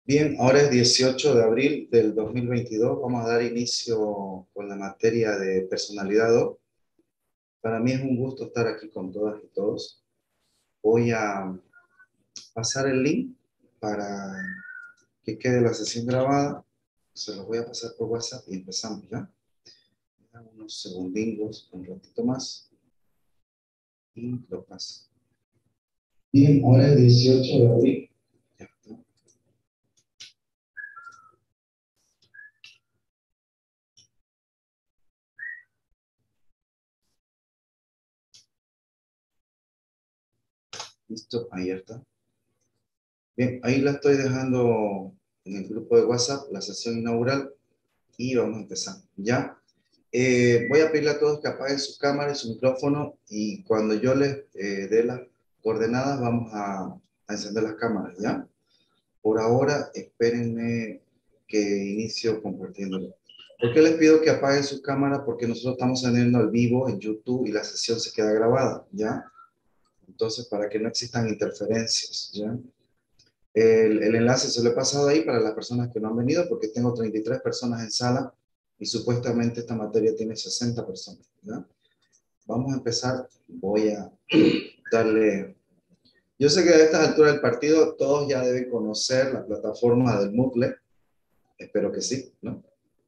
Bien, ahora es 18 de abril del 2022. Vamos a dar inicio con la materia de personalidad 2. Para mí es un gusto estar aquí con todas y todos. Voy a pasar el link para que quede la sesión grabada. Se los voy a pasar por WhatsApp y empezamos ya. Me dan unos segundingos, un ratito más y lo paso. Bien, ahora es 18 de abril. Ya está. Listo, ahí está. Bien, ahí la estoy dejando en el grupo de WhatsApp, la sesión inaugural, y vamos a empezar. ¿Ya? Voy a pedirle a todos que apaguen su cámara y su micrófono, y cuando yo les dé las coordenadas, vamos a encender las cámaras, ¿ya? Por ahora, espérenme que inicio compartiéndolo. ¿Por qué les pido que apaguen sus cámaras? Porque nosotros estamos saliendo al vivo en YouTube y la sesión se queda grabada, ¿ya? Entonces, para que no existan interferencias, ¿ya? El enlace se lo he pasado ahí para las personas que no han venido, porque tengo 33 personas en sala y supuestamente esta materia tiene 60 personas, ¿ya? Vamos a empezar. Voy a darle... Yo sé que a estas alturas del partido todos ya deben conocer la plataforma del Moodle. Espero que sí, ¿no?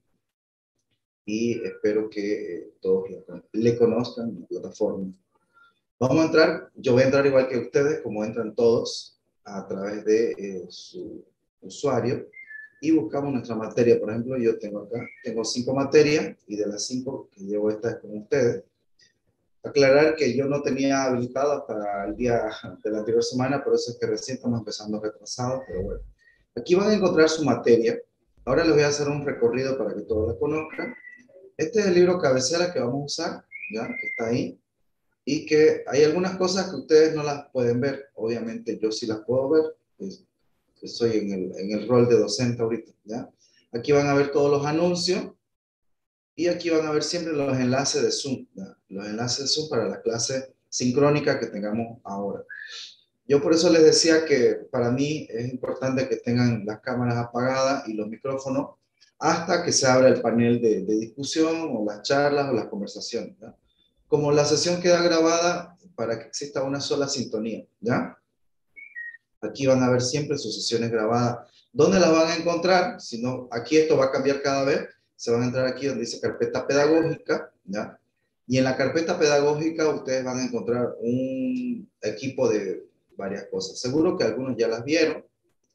Y espero que todos le conozcan la plataforma. Vamos a entrar, yo voy a entrar igual que ustedes, como entran todos, a través de su usuario, y buscamos nuestra materia. Por ejemplo, yo tengo acá, tengo 5 materias, y de las 5 que llevo esta es con ustedes. Aclarar que yo no tenía habilitado hasta el día de la anterior semana, por eso es que recién estamos empezando retrasados, pero bueno. Aquí van a encontrar su materia. Ahora les voy a hacer un recorrido para que todos la conozcan. Este es el libro cabecera que vamos a usar, ya, que está ahí, y que hay algunas cosas que ustedes no las pueden ver. Obviamente yo sí las puedo ver, pues, soy en el rol de docente ahorita, ¿ya? Aquí van a ver todos los anuncios, y aquí van a ver siempre los enlaces de Zoom, ¿ya? Los enlaces de Zoom para la clase sincrónica que tengamos ahora. Yo por eso les decía que para mí es importante que tengan las cámaras apagadas y los micrófonos hasta que se abra el panel de discusión o las charlas o las conversaciones, ¿ya? Como la sesión queda grabada, para que exista una sola sintonía, ¿ya? Aquí van a ver siempre sus sesiones grabadas. ¿Dónde las van a encontrar? Si no, aquí esto va a cambiar cada vez. Se van a entrar aquí donde dice carpeta pedagógica, ¿ya? Y en la carpeta pedagógica ustedes van a encontrar un equipo de varias cosas. Seguro que algunos ya las vieron,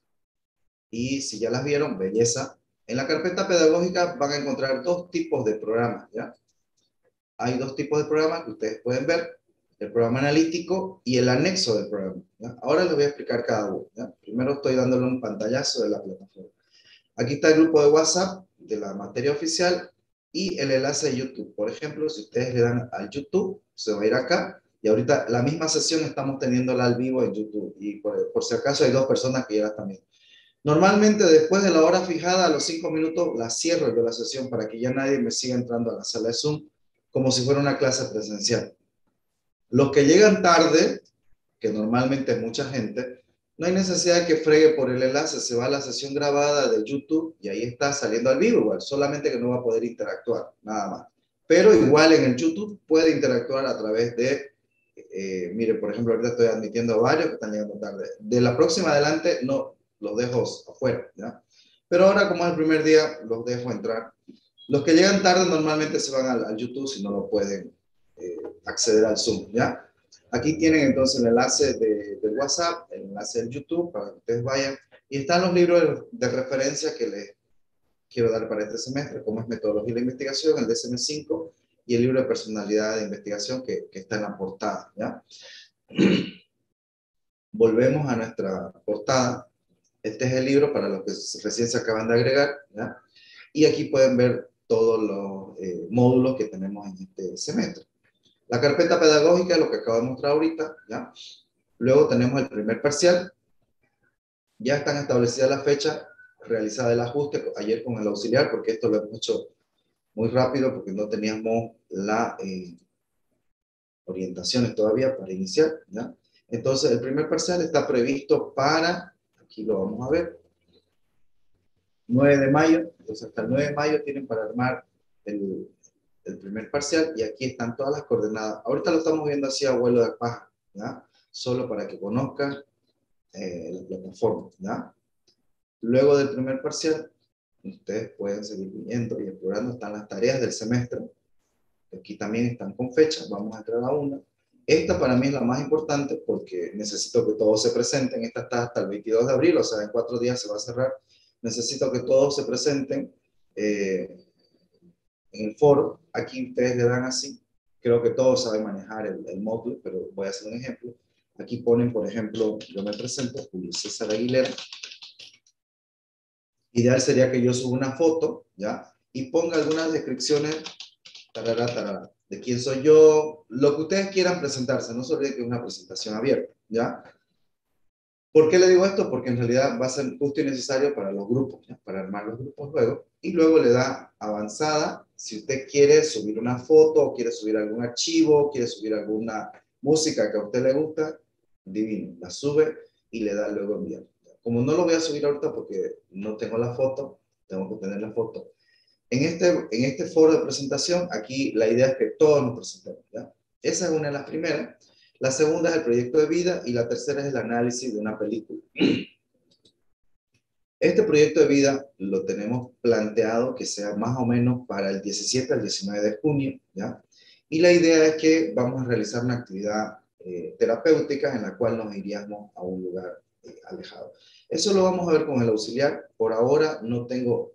y si ya las vieron, belleza. En la carpeta pedagógica van a encontrar dos tipos de programas, ¿ya? Hay dos tipos de programas que ustedes pueden ver: el programa analítico y el anexo del programa, ¿ya? Ahora les voy a explicar cada uno, ¿ya? Primero estoy dándole un pantallazo de la plataforma. Aquí está el grupo de WhatsApp de la materia oficial y el enlace de YouTube. Por ejemplo, si ustedes le dan al YouTube, se va a ir acá, y ahorita la misma sesión estamos teniéndola al vivo en YouTube, y por si acaso hay dos personas que ya la están viendo. Normalmente después de la hora fijada, a los 5 minutos, la cierro yo la sesión para que ya nadie me siga entrando a la sala de Zoom como si fuera una clase presencial. Los que llegan tarde, que normalmente es mucha gente, no hay necesidad de que fregue por el enlace, se va a la sesión grabada de YouTube y ahí está saliendo al vivo igual, solamente que no va a poder interactuar, nada más. Pero igual en el YouTube puede interactuar a través de, mire, por ejemplo, ahorita estoy admitiendo a varios que están llegando tarde. De la próxima adelante, no, los dejo afuera, ¿ya? Pero ahora, como es el primer día, los dejo entrar. Los que llegan tarde normalmente se van al YouTube si no lo pueden acceder al Zoom, ¿ya? Aquí tienen entonces el enlace de WhatsApp, el enlace del YouTube para que ustedes vayan. Y están los libros de referencia que les quiero dar para este semestre, como es Metodología de la Investigación, el DSM-5, y el libro de Personalidad de Investigación que está en la portada, ¿ya? Volvemos a nuestra portada. Este es el libro para los que recién se acaban de agregar, ¿ya? Y aquí pueden ver todos los módulos que tenemos en este semestre. La carpeta pedagógica es lo que acabo de mostrar ahorita, ¿ya? Luego tenemos el primer parcial. Ya están establecidas las fechas, realizada el ajuste ayer con el auxiliar, porque esto lo hemos hecho muy rápido porque no teníamos la orientaciones todavía para iniciar, ¿ya? Entonces el primer parcial está previsto para, aquí lo vamos a ver, 9 de mayo, entonces hasta el 9 de mayo tienen para armar el primer parcial y aquí están todas las coordenadas. Ahorita lo estamos viendo así a vuelo de paja, ¿ya? Solo para que conozcan la plataforma, ¿ya? Luego del primer parcial, ustedes pueden seguir viendo y explorando, están las tareas del semestre. Aquí también están con fecha, vamos a entrar a una. Esta para mí es la más importante porque necesito que todos se presenten. Esta está hasta el 22 de abril, o sea, en 4 días se va a cerrar. Necesito que todos se presenten en el foro. Aquí ustedes le dan así. Creo que todos saben manejar el módulo, pero voy a hacer un ejemplo. Aquí ponen, por ejemplo, yo me presento, Julio César Aguilera. Ideal sería que yo suba una foto, ¿ya? Y ponga algunas descripciones, tarará, tarará, de quién soy yo, lo que ustedes quieran presentarse. No se olviden que es una presentación abierta, ¿ya? ¿Por qué le digo esto? Porque en realidad va a ser justo y necesario para los grupos, ¿ya? Para armar los grupos luego. Y luego le da avanzada, si usted quiere subir una foto, quiere subir algún archivo, quiere subir alguna música que a usted le gusta, divino, la sube y le da luego enviar. Como no lo voy a subir ahorita porque no tengo la foto, tengo que tener la foto. En este foro de presentación, aquí la idea es que todos nos presentemos, ¿ya? Esa es una de las primeras. La segunda es el proyecto de vida y la tercera es el análisis de una película. Este proyecto de vida lo tenemos planteado que sea más o menos para el 17 al 19 de junio, ¿ya? Y la idea es que vamos a realizar una actividad terapéutica en la cual nos iríamos a un lugar alejado. Eso lo vamos a ver con el auxiliar. Por ahora no tengo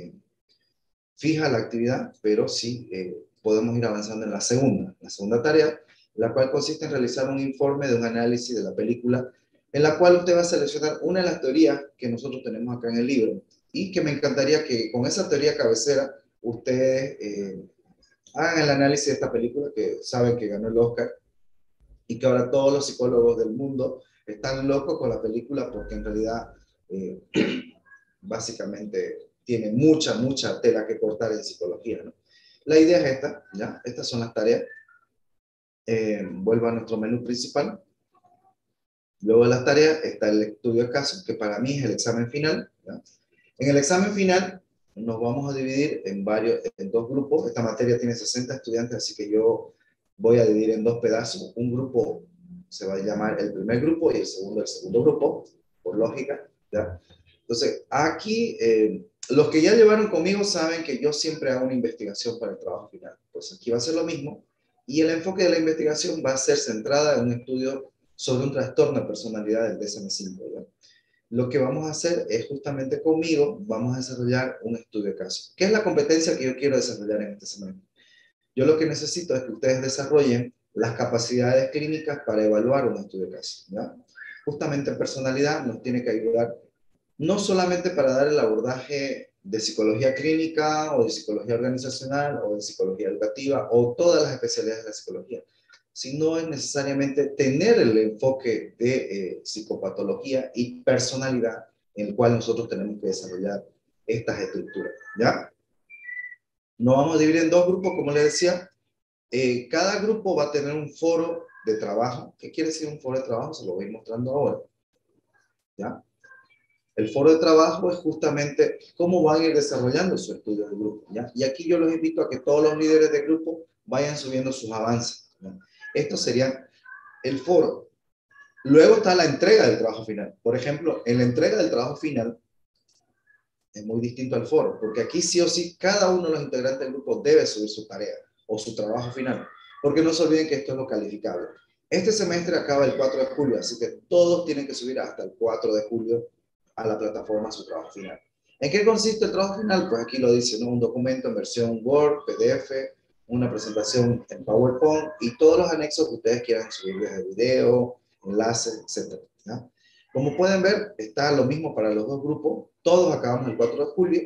fija la actividad, pero sí podemos ir avanzando en la segunda tarea, la cual consiste en realizar un informe de un análisis de la película, en la cual usted va a seleccionar una de las teorías que nosotros tenemos acá en el libro, y que me encantaría que con esa teoría cabecera ustedes hagan el análisis de esta película, que saben que ganó el Oscar, y que ahora todos los psicólogos del mundo están locos con la película, porque en realidad eh, básicamente tiene mucha tela que cortar en psicología, ¿no? La idea es esta, ¿ya? Estas son las tareas. Vuelvo a nuestro menú principal. Luego de las tareas está el estudio de caso, que para mí es el examen final, ¿ya? En el examen final nos vamos a dividir en dos grupos. Esta materia tiene 60 estudiantes, así que yo voy a dividir en dos pedazos. Un grupo se va a llamar el primer grupo y el segundo grupo, por lógica, ¿ya? Entonces, aquí, los que ya llevaron conmigo saben que yo siempre hago una investigación para el trabajo final. Pues aquí va a ser lo mismo. Y el enfoque de la investigación va a ser centrada en un estudio sobre un trastorno de personalidad del DSM-5, ¿ya? Lo que vamos a hacer es justamente conmigo, vamos a desarrollar un estudio de caso. ¿Qué es la competencia que yo quiero desarrollar en este semestre? Yo lo que necesito es que ustedes desarrollen las capacidades clínicas para evaluar un estudio de caso, ¿ya? Justamente personalidad nos tiene que ayudar no solamente para dar el abordaje de psicología clínica o de psicología organizacional o de psicología educativa o todas las especialidades de la psicología, sino es necesariamente tener el enfoque de psicopatología y personalidad en el cual nosotros tenemos que desarrollar estas estructuras, ¿ya? Nos vamos a dividir en dos grupos, como les decía. Cada grupo va a tener un foro de trabajo. ¿Qué quiere decir un foro de trabajo? Se lo voy a ir mostrando ahora, ¿ya? El foro de trabajo es justamente cómo van a ir desarrollando su estudio de grupo, ¿ya? Y aquí yo los invito a que todos los líderes de grupo vayan subiendo sus avances, ¿ya? Esto sería el foro. Luego está la entrega del trabajo final. Por ejemplo, en la entrega del trabajo final es muy distinto al foro, porque aquí sí o sí cada uno de los integrantes del grupo debe subir su tarea o su trabajo final, porque no se olviden que esto es lo calificable. Este semestre acaba el 4 de julio, así que todos tienen que subir hasta el 4 de julio a la plataforma su trabajo final. ¿En qué consiste el trabajo final? Pues aquí lo dice, ¿no? Un documento en versión Word, PDF, una presentación en PowerPoint y todos los anexos que ustedes quieran subir desde video, enlaces, etc., ¿ya? Como pueden ver, está lo mismo para los dos grupos. Todos acabamos el 4 de julio.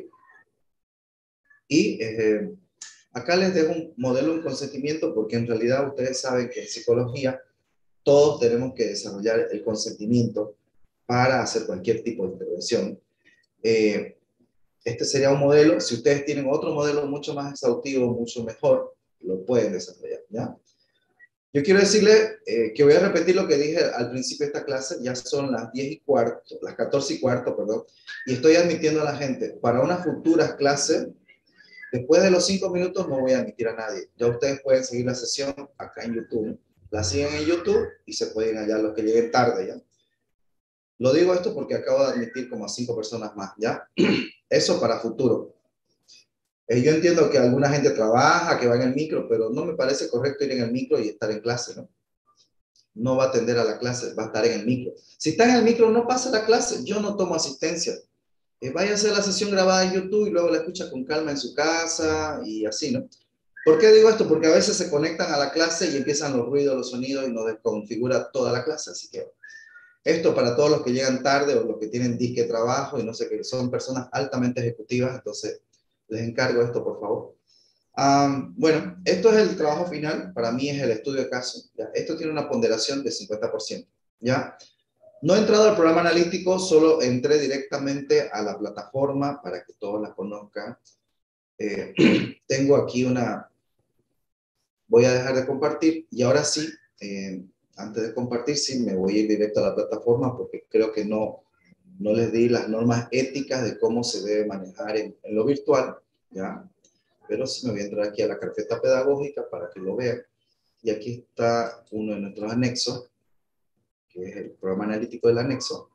Y acá les dejo un modelo de consentimiento porque en realidad ustedes saben que en psicología todos tenemos que desarrollar el consentimiento para hacer cualquier tipo de intervención. Este sería un modelo. Si ustedes tienen otro modelo mucho más exhaustivo, mucho mejor, lo pueden desarrollar, ¿ya? Yo quiero decirle que voy a repetir lo que dije al principio de esta clase. Ya son las 10:15, las 14:15, perdón, y estoy admitiendo a la gente. Para una futura clase, después de los 5 minutos no voy a admitir a nadie. Ya ustedes pueden seguir la sesión acá en YouTube. La siguen en YouTube y se pueden hallar los que lleguen tarde, ¿ya? Lo digo esto porque acabo de admitir como a 5 personas más, ¿ya? Eso para futuro. Yo entiendo que alguna gente trabaja, que va en el micro, pero no me parece correcto ir en el micro y estar en clase, ¿no? No va a atender a la clase, va a estar en el micro. Si está en el micro, no pasa la clase. Yo no tomo asistencia. Vaya a hacer la sesión grabada en YouTube y luego la escucha con calma en su casa y así, ¿no? ¿Por qué digo esto? Porque a veces se conectan a la clase y empiezan los ruidos, los sonidos y nos desconfigura toda la clase. Así que esto para todos los que llegan tarde o los que tienen disque trabajo y no sé qué, son personas altamente ejecutivas, entonces les encargo esto, por favor. Bueno, esto es el trabajo final, para mí es el estudio de caso. ¿Ya? Esto tiene una ponderación de 50%. ¿Ya? No he entrado al programa analítico, solo entré directamente a la plataforma para que todos la conozcan. Tengo aquí una... Voy a dejar de compartir y ahora sí, antes de compartir, sí, me voy a ir directo a la plataforma porque creo que no les di las normas éticas de cómo se debe manejar en lo virtual, ¿ya? Pero sí me voy a entrar aquí a la carpeta pedagógica para que lo vean. Y aquí está uno de nuestros anexos, que es el programa analítico del anexo.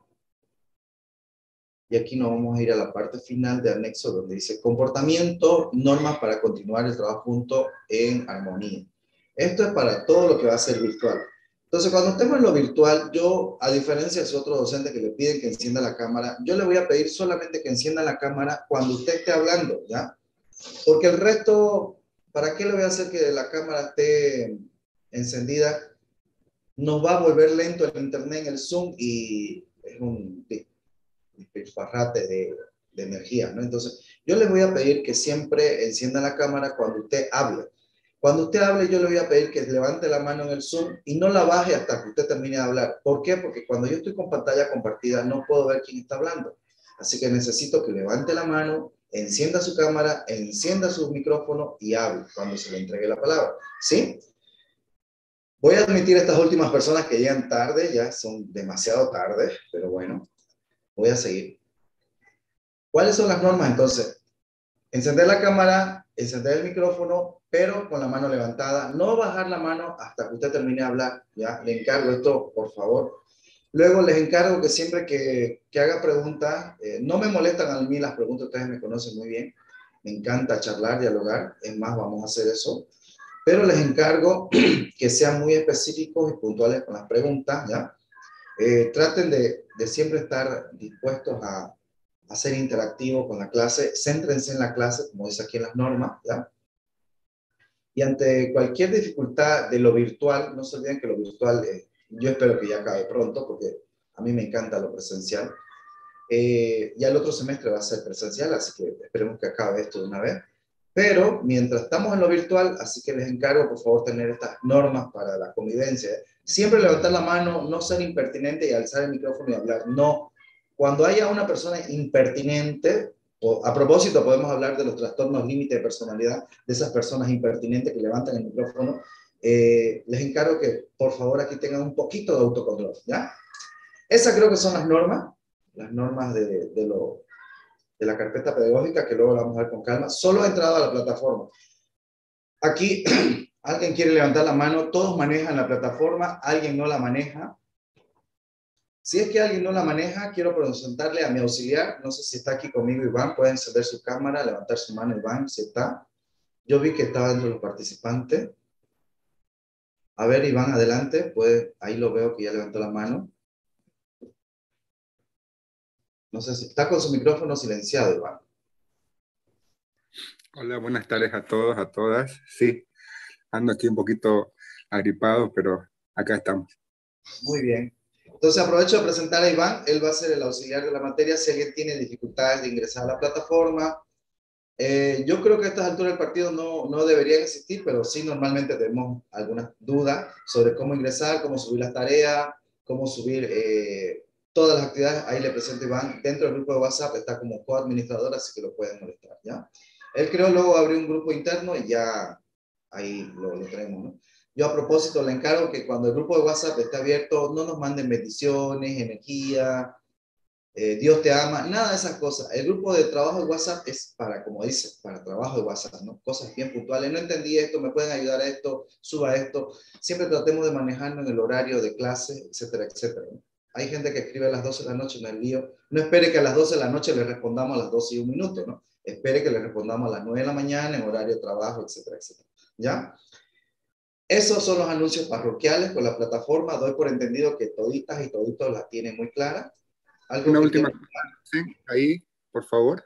Y aquí nos vamos a ir a la parte final de anexo donde dice comportamiento, normas para continuar el trabajo junto en armonía. Esto es para todo lo que va a ser virtual. Entonces, cuando estemos en lo virtual, yo, a diferencia de su otro docente que le piden que encienda la cámara, yo le voy a pedir solamente que encienda la cámara cuando usted esté hablando, ¿ya? Porque el resto, ¿para qué le voy a hacer que la cámara esté encendida? Nos va a volver lento el internet en el Zoom y es un despilfarrate de energía, ¿no? Entonces, yo les voy a pedir que siempre enciendan la cámara cuando usted hable. Cuando usted hable, yo le voy a pedir que levante la mano en el Zoom y no la baje hasta que usted termine de hablar. ¿Por qué? Porque cuando yo estoy con pantalla compartida, no puedo ver quién está hablando. Así que necesito que levante la mano, encienda su cámara, encienda su micrófono y hable cuando se le entregue la palabra. ¿Sí? Voy a admitir a estas últimas personas que llegan tarde, ya son demasiado tarde, pero bueno, voy a seguir. ¿Cuáles son las normas entonces? Encender la cámara, encender el micrófono, pero con la mano levantada. No bajar la mano hasta que usted termine de hablar. Ya, le encargo esto, por favor. Luego les encargo que siempre que haga preguntas, no me molestan a mí las preguntas, ustedes me conocen muy bien. Me encanta charlar, dialogar. Es más, vamos a hacer eso. Pero les encargo que sean muy específicos y puntuales con las preguntas, ¿ya? Traten de siempre estar dispuestos a ser interactivos con la clase, céntrense en la clase, como dice aquí en las normas, ¿ya? Y ante cualquier dificultad de lo virtual, no se olviden que lo virtual, yo espero que ya acabe pronto, porque a mí me encanta lo presencial. Ya el otro semestre va a ser presencial, así que esperemos que acabe esto de una vez. Pero mientras estamos en lo virtual, así que les encargo, por favor, tener estas normas para la convivencia. Siempre levantar la mano, no ser impertinente y alzar el micrófono y hablar. No. Cuando haya una persona impertinente, o a propósito, podemos hablar de los trastornos límite de personalidad, de esas personas impertinentes que levantan el micrófono. Les encargo que, por favor, aquí tengan un poquito de autocontrol, ¿ya? Esas creo que son las normas de la carpeta pedagógica, que luego la vamos a ver con calma. Solo he entrado a la plataforma. Aquí, alguien quiere levantar la mano, todos manejan la plataforma, alguien no la maneja. Si es que alguien no la maneja, quiero presentarle a mi auxiliar, no sé si está aquí conmigo Iván, puede encender su cámara, levantar su mano Iván, si está. Yo vi que estaba dentro de los participantes. A ver, Iván, adelante, puede, ahí lo veo que ya levantó la mano. No sé si está con su micrófono silenciado, Iván. Hola, buenas tardes a todos, a todas. Sí, ando aquí un poquito agripado, pero acá estamos. Muy bien. Entonces aprovecho de presentar a Iván. Él va a ser el auxiliar de la materia. Si alguien tiene dificultades de ingresar a la plataforma, yo creo que a estas alturas del partido no deberían existir, pero sí normalmente tenemos algunas dudas sobre cómo ingresar, cómo subir las tareas, cómo subir todas las actividades. Ahí le presento a Iván. Dentro del grupo de WhatsApp está como coadministrador, así que lo pueden molestar, ¿ya? Él creo luego abrir un grupo interno y ya ahí lo tenemos, ¿no? Yo a propósito le encargo que cuando el grupo de WhatsApp esté abierto, no nos manden bendiciones, energía, Dios te ama, nada de esas cosas. El grupo de trabajo de WhatsApp es para, como dice, para trabajo de WhatsApp, ¿no? Cosas bien puntuales. No entendí esto, me pueden ayudar a esto, suba esto. Siempre tratemos de manejarlo en el horario de clase, etcétera, etcétera, ¿no? Hay gente que escribe a las 12 de la noche en el lío. No espere que a las 12 de la noche le respondamos a las 12 y un minuto, ¿no? Espere que le respondamos a las 9 de la mañana en horario de trabajo, etcétera, etcétera. ¿Ya? Esos son los anuncios parroquiales con la plataforma. Doy por entendido que toditas y toditos la tienen muy clara. Algo Una que última quiero... cosa, ¿sí? Ahí, por favor.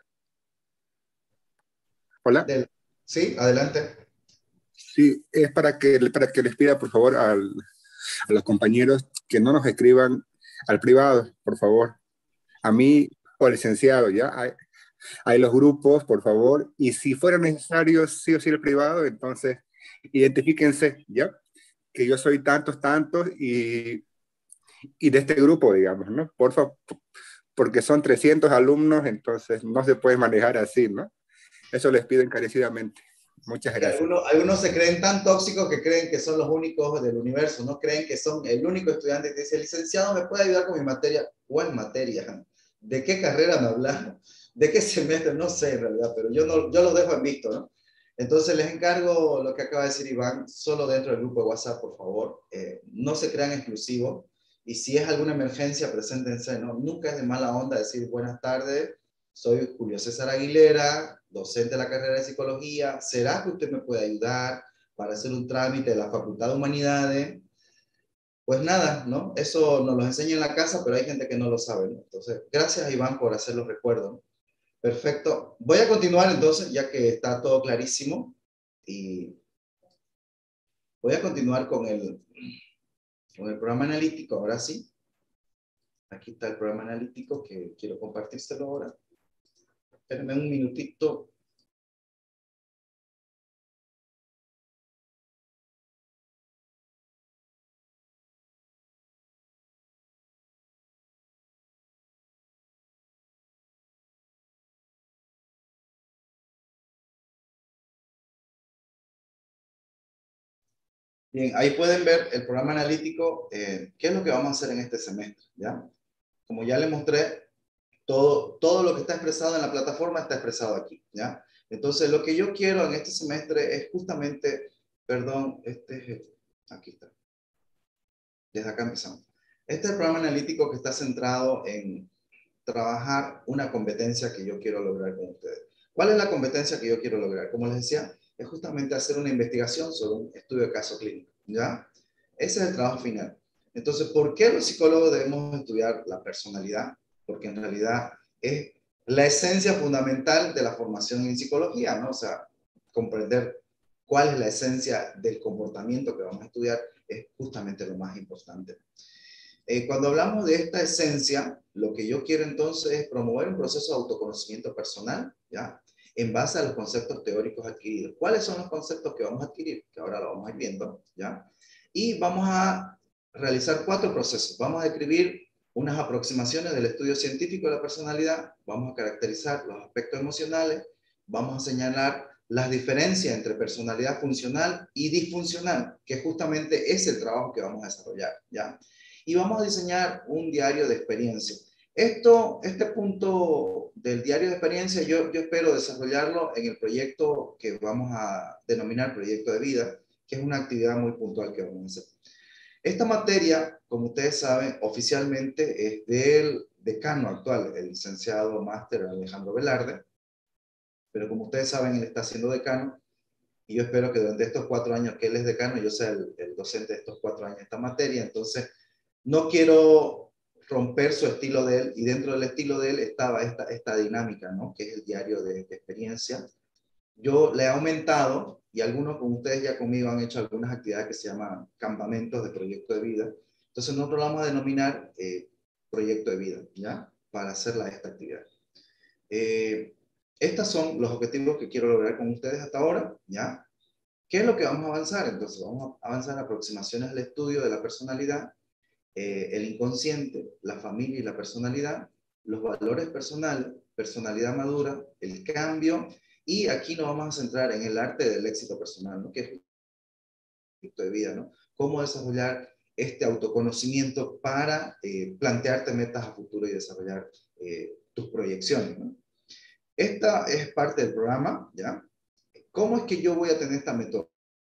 Hola. Sí, adelante. Sí, es para que les pida, por favor, a los compañeros que no nos escriban al privado, por favor. A mí o al licenciado, ¿ya? Hay los grupos, por favor. Y si fuera necesario, sí o sí el privado, entonces identifíquense, ¿ya? Que yo soy tantos, tantos y de este grupo, digamos, ¿no? Por favor, porque son 300 alumnos, entonces no se puede manejar así, ¿no? Eso les pido encarecidamente. Muchas Es que gracias. algunos se creen tan tóxicos que creen que son los únicos del universo, no creen que son el único estudiante que dice, licenciado, ¿me puede ayudar con mi materia? ¿Cuál materia? ¿De qué carrera me hablan? ¿De qué semestre? No sé en realidad, pero yo, no, yo los dejo en visto, ¿no? Entonces les encargo lo que acaba de decir Iván, solo dentro del grupo de WhatsApp, por favor. No se crean exclusivos y si es alguna emergencia, preséntense, ¿no? Nunca es de mala onda decir buenas tardes, soy Julio César Aguilera, docente de la carrera de psicología. ¿Será que usted me puede ayudar para hacer un trámite de la Facultad de Humanidades? Pues nada, ¿no? Eso nos lo enseña en la casa, pero hay gente que no lo sabe, ¿no? Entonces, gracias Iván por hacer los recuerdos, ¿no? Perfecto. Voy a continuar entonces, ya que está todo clarísimo, y voy a continuar con el programa analítico. Ahora sí, aquí está el programa analítico que quiero compartírselo ahora. Espérenme un minutito. Bien, ahí pueden ver el programa analítico, qué es lo que vamos a hacer en este semestre, ¿ya? Como ya les mostré, todo lo que está expresado en la plataforma está expresado aquí, ¿ya? Entonces, lo que yo quiero en este semestre es justamente, perdón, aquí está, desde acá empezamos. Este es el programa analítico que está centrado en trabajar una competencia que yo quiero lograr con ustedes. ¿Cuál es la competencia que yo quiero lograr? Como les decía, es justamente hacer una investigación sobre un estudio de caso clínico, ¿ya? Ese es el trabajo final. Entonces, ¿por qué los psicólogos debemos estudiar la personalidad? Porque en realidad es la esencia fundamental de la formación en psicología, ¿no? O sea, comprender cuál es la esencia del comportamiento que vamos a estudiar es justamente lo más importante. Cuando hablamos de esta esencia, lo que yo quiero entonces es promover un proceso de autoconocimiento personal, ¿ya? En base a los conceptos teóricos adquiridos. ¿Cuáles son los conceptos que vamos a adquirir? Que ahora lo vamos a ir viendo, ¿ya? Y vamos a realizar 4 procesos. Vamos a describir unas aproximaciones del estudio científico de la personalidad, vamos a caracterizar los aspectos emocionales, vamos a señalar las diferencias entre personalidad funcional y disfuncional, que justamente es el trabajo que vamos a desarrollar, ¿ya? Y vamos a diseñar un diario de experiencia. Este punto del diario de experiencia, yo espero desarrollarlo en el proyecto que vamos a denominar proyecto de vida, que es una actividad muy puntual que vamos a hacer. Esta materia, como ustedes saben, oficialmente es del decano actual, el licenciado máster Alejandro Velarde, pero como ustedes saben, él está siendo decano, y yo espero que durante estos 4 años que él es decano, yo sea el docente de estos 4 años de esta materia. Entonces, no quiero romper su estilo de él, y dentro del estilo de él estaba esta dinámica, ¿no? Que es el diario de experiencia. Yo le he aumentado, y algunos con ustedes ya conmigo han hecho algunas actividades que se llaman campamentos de proyecto de vida. Entonces nosotros lo vamos a denominar proyecto de vida, ¿ya? Para hacerla esta actividad. Eh, Estos son los objetivos que quiero lograr con ustedes hasta ahora, ¿ya? ¿Qué es lo que vamos a avanzar? Entonces vamos a avanzar en aproximaciones al estudio de la personalidad, el inconsciente, la familia y la personalidad, los valores personales, personalidad madura, el cambio, y aquí nos vamos a centrar en el arte del éxito personal, ¿no? Que es de vida, ¿no? Cómo desarrollar este autoconocimiento para plantearte metas a futuro y desarrollar tus proyecciones, ¿no? Esta es parte del programa, ¿ya? ¿Cómo es que yo voy a tener esta metodología?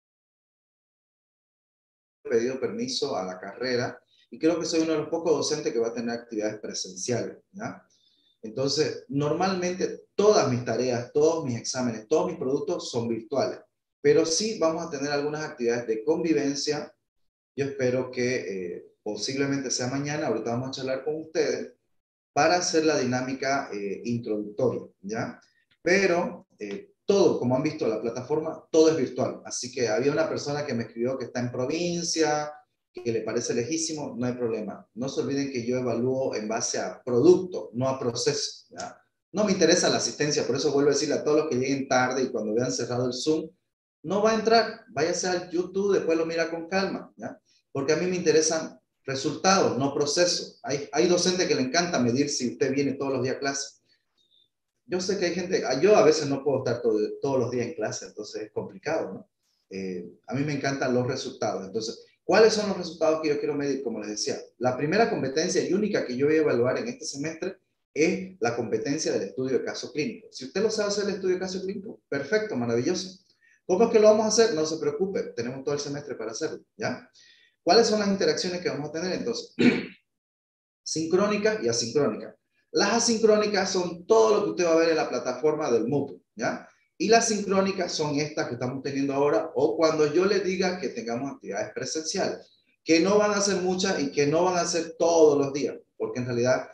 He pedido permiso a la carrera y creo que soy uno de los pocos docentes que va a tener actividades presenciales, ¿ya? Entonces, normalmente todas mis tareas, todos mis exámenes, todos mis productos son virtuales, pero sí vamos a tener algunas actividades de convivencia. Yo espero que posiblemente sea mañana, ahorita vamos a charlar con ustedes para hacer la dinámica introductoria, ¿ya? Pero todo, como han visto la plataforma, todo es virtual. Así que había una persona que me escribió que está en provincia, que le parece lejísimo, no hay problema. No se olviden que yo evalúo en base a producto, no a proceso, ¿ya? No me interesa la asistencia, por eso vuelvo a decirle a todos los que lleguen tarde y cuando vean cerrado el Zoom, no va a entrar, váyase al YouTube, después lo mira con calma, ¿ya? Porque a mí me interesan resultados, no procesos. Hay docentes que le encanta medir si usted viene todos los días a clase. Yo sé que hay gente, yo a veces no puedo estar todos los días en clase, entonces es complicado, ¿no? A mí me encantan los resultados. Entonces, ¿cuáles son los resultados que yo quiero medir? Como les decía, la primera competencia y única que yo voy a evaluar en este semestre es la competencia del estudio de caso clínico. Si usted lo sabe hacer el estudio de caso clínico, perfecto, maravilloso. ¿Cómo es que lo vamos a hacer? No se preocupe, tenemos todo el semestre para hacerlo, ¿ya? ¿Cuáles son las interacciones que vamos a tener entonces? Sincrónicas y asincrónicas. Las asincrónicas son todo lo que usted va a ver en la plataforma del Moodle, ¿ya? Y las sincrónicas son estas que estamos teniendo ahora o cuando yo les diga que tengamos actividades presenciales, que no van a ser muchas y que no van a ser todos los días, porque en realidad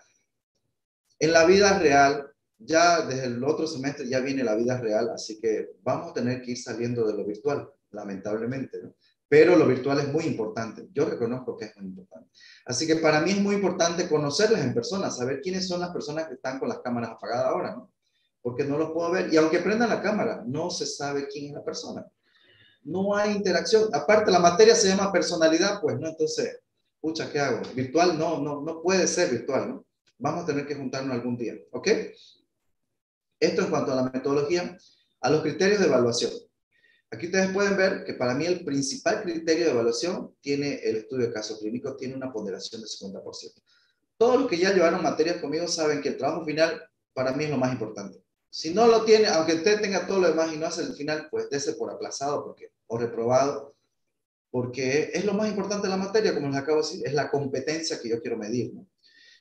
en la vida real, ya desde el otro semestre ya viene la vida real, así que vamos a tener que ir saliendo de lo virtual, lamentablemente, ¿no? Pero lo virtual es muy importante. Yo reconozco que es muy importante. Así que para mí es muy importante conocerles en persona, saber quiénes son las personas que están con las cámaras apagadas ahora, ¿no? Porque no los puedo ver. Y aunque prendan la cámara, no se sabe quién es la persona. No hay interacción. Aparte, la materia se llama personalidad, pues, ¿no? Entonces, pucha, ¿qué hago? Virtual no puede ser virtual, ¿no? Vamos a tener que juntarnos algún día, ¿ok? Esto en cuanto a la metodología, a los criterios de evaluación. Aquí ustedes pueden ver que para mí el principal criterio de evaluación tiene el estudio de caso clínico, tiene una ponderación de 50%. Todos los que ya llevaron materias conmigo saben que el trabajo final para mí es lo más importante. Si no lo tiene, aunque usted tenga todo lo demás y no hace el final, pues dése por aplazado o reprobado, porque es lo más importante de la materia, como les acabo de decir, es la competencia que yo quiero medir, ¿no?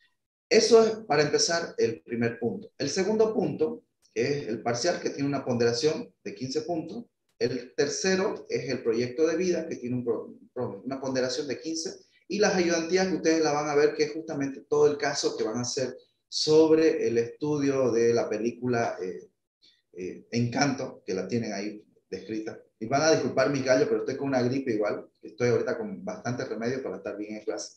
Eso es, para empezar, el primer punto. El segundo punto es el parcial, que tiene una ponderación de 15 puntos. El tercero es el proyecto de vida, que tiene una ponderación de 15. Y las ayudantías, que ustedes la van a ver, que es justamente todo el caso que van a hacer sobre el estudio de la película Encanto, que la tienen ahí descrita. Y van a disculpar mi gallo, pero estoy con una gripe igual. Estoy ahorita con bastante remedio para estar bien en clase.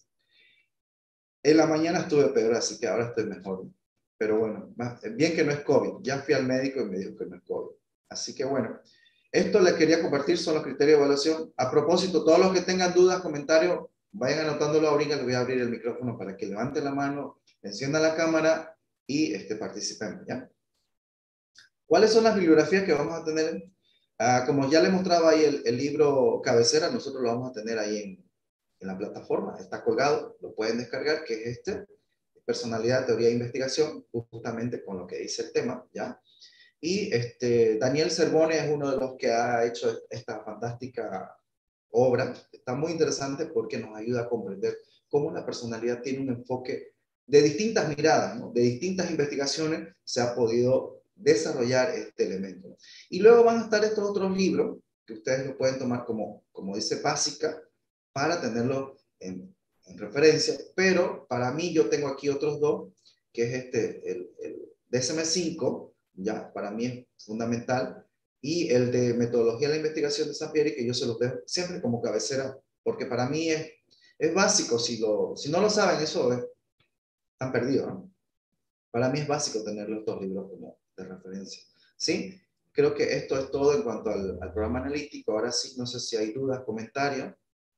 En la mañana estuve peor, así que ahora estoy mejor. Pero bueno, bien que no es COVID. Ya fui al médico y me dijo que no es COVID. Así que bueno, esto les quería compartir, son los criterios de evaluación. A propósito, todos los que tengan dudas, comentarios, vayan anotándolo ahorita. Les voy a abrir el micrófono para que levanten la mano, enciendan la cámara y participemos, ¿ya? ¿Cuáles son las bibliografías que vamos a tener? Como ya les mostraba ahí el libro cabecera, nosotros lo vamos a tener ahí en la plataforma, está colgado, lo pueden descargar, que es personalidad, teoría e investigación, justamente con lo que dice el tema, ¿ya? Y Daniel Cervone es uno de los que ha hecho esta fantástica obra, está muy interesante porque nos ayuda a comprender cómo la personalidad tiene un enfoque de distintas miradas, ¿no? De distintas investigaciones se ha podido desarrollar este elemento. Y luego van a estar estos otros libros que ustedes lo pueden tomar como dice, básica, para tenerlo en referencia, pero para mí yo tengo aquí otros dos, que es el DSM-5, ya, para mí es fundamental, y el de metodología de la investigación de Sampieri, que yo se los dejo siempre como cabecera, porque para mí es básico, si no lo saben, eso están perdidos, ¿no? Para mí es básico tener los dos libros como de referencia, ¿sí? Creo que esto es todo en cuanto al programa analítico. Ahora sí, no sé si hay dudas, comentarios,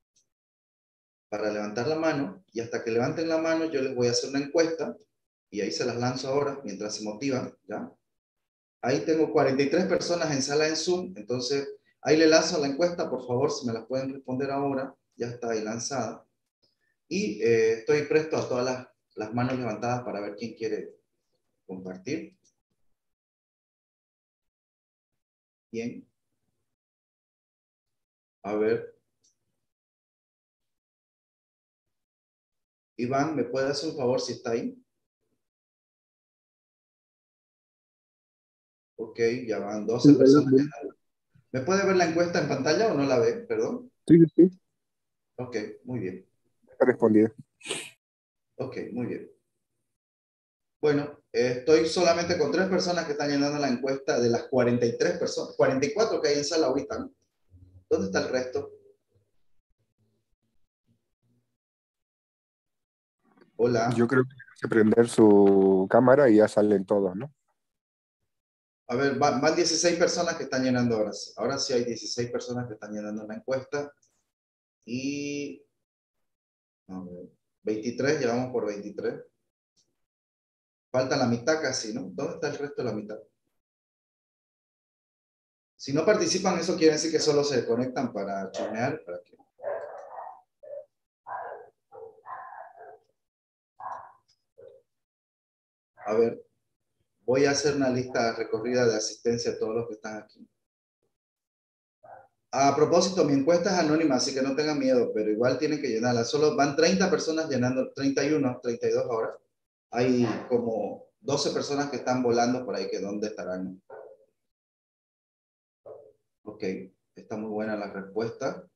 para levantar la mano, y hasta que levanten la mano yo les voy a hacer una encuesta, y ahí se las lanzo ahora, mientras se motivan, ¿ya? Ahí tengo 43 personas en sala en Zoom, entonces Ahí le lanzo la encuesta, por favor, si me la pueden responder ahora. Ya está ahí lanzada. Y estoy presto a todas las manos levantadas para ver quién quiere compartir. Bien. A ver. Iván, ¿me puede hacer un favor si está ahí? Ok, ya van 12 Sí, personas. ¿Me puede ver la encuesta en pantalla o no la ve? Perdón. sí, sí, Ok, muy bien. está respondida. Ok, muy bien. Bueno, estoy solamente con 3 personas que están llenando la encuesta de las 43 personas, 44 que hay en sala ahorita, ¿no? ¿Dónde está el resto? Yo Hola. creo que hay que prender su cámara y ya salen todos, ¿no? A ver, van 16 personas que están llenando ahora. Ahora sí hay 16 personas que están llenando la encuesta. Y, a ver, 23, llevamos por 23. Falta la mitad casi, ¿no? ¿Dónde está el resto de la mitad? Si no participan, eso quiere decir que solo se conectan para chusmear. A ver, voy a hacer una lista recorrida de asistencia a todos los que están aquí. A propósito, mi encuesta es anónima, así que no tengan miedo, pero igual tienen que llenarla. Solo van 30 personas llenando, 31, 32 ahora. Hay como 12 personas que están volando por ahí, que dónde estarán. Ok, está muy buena la respuesta.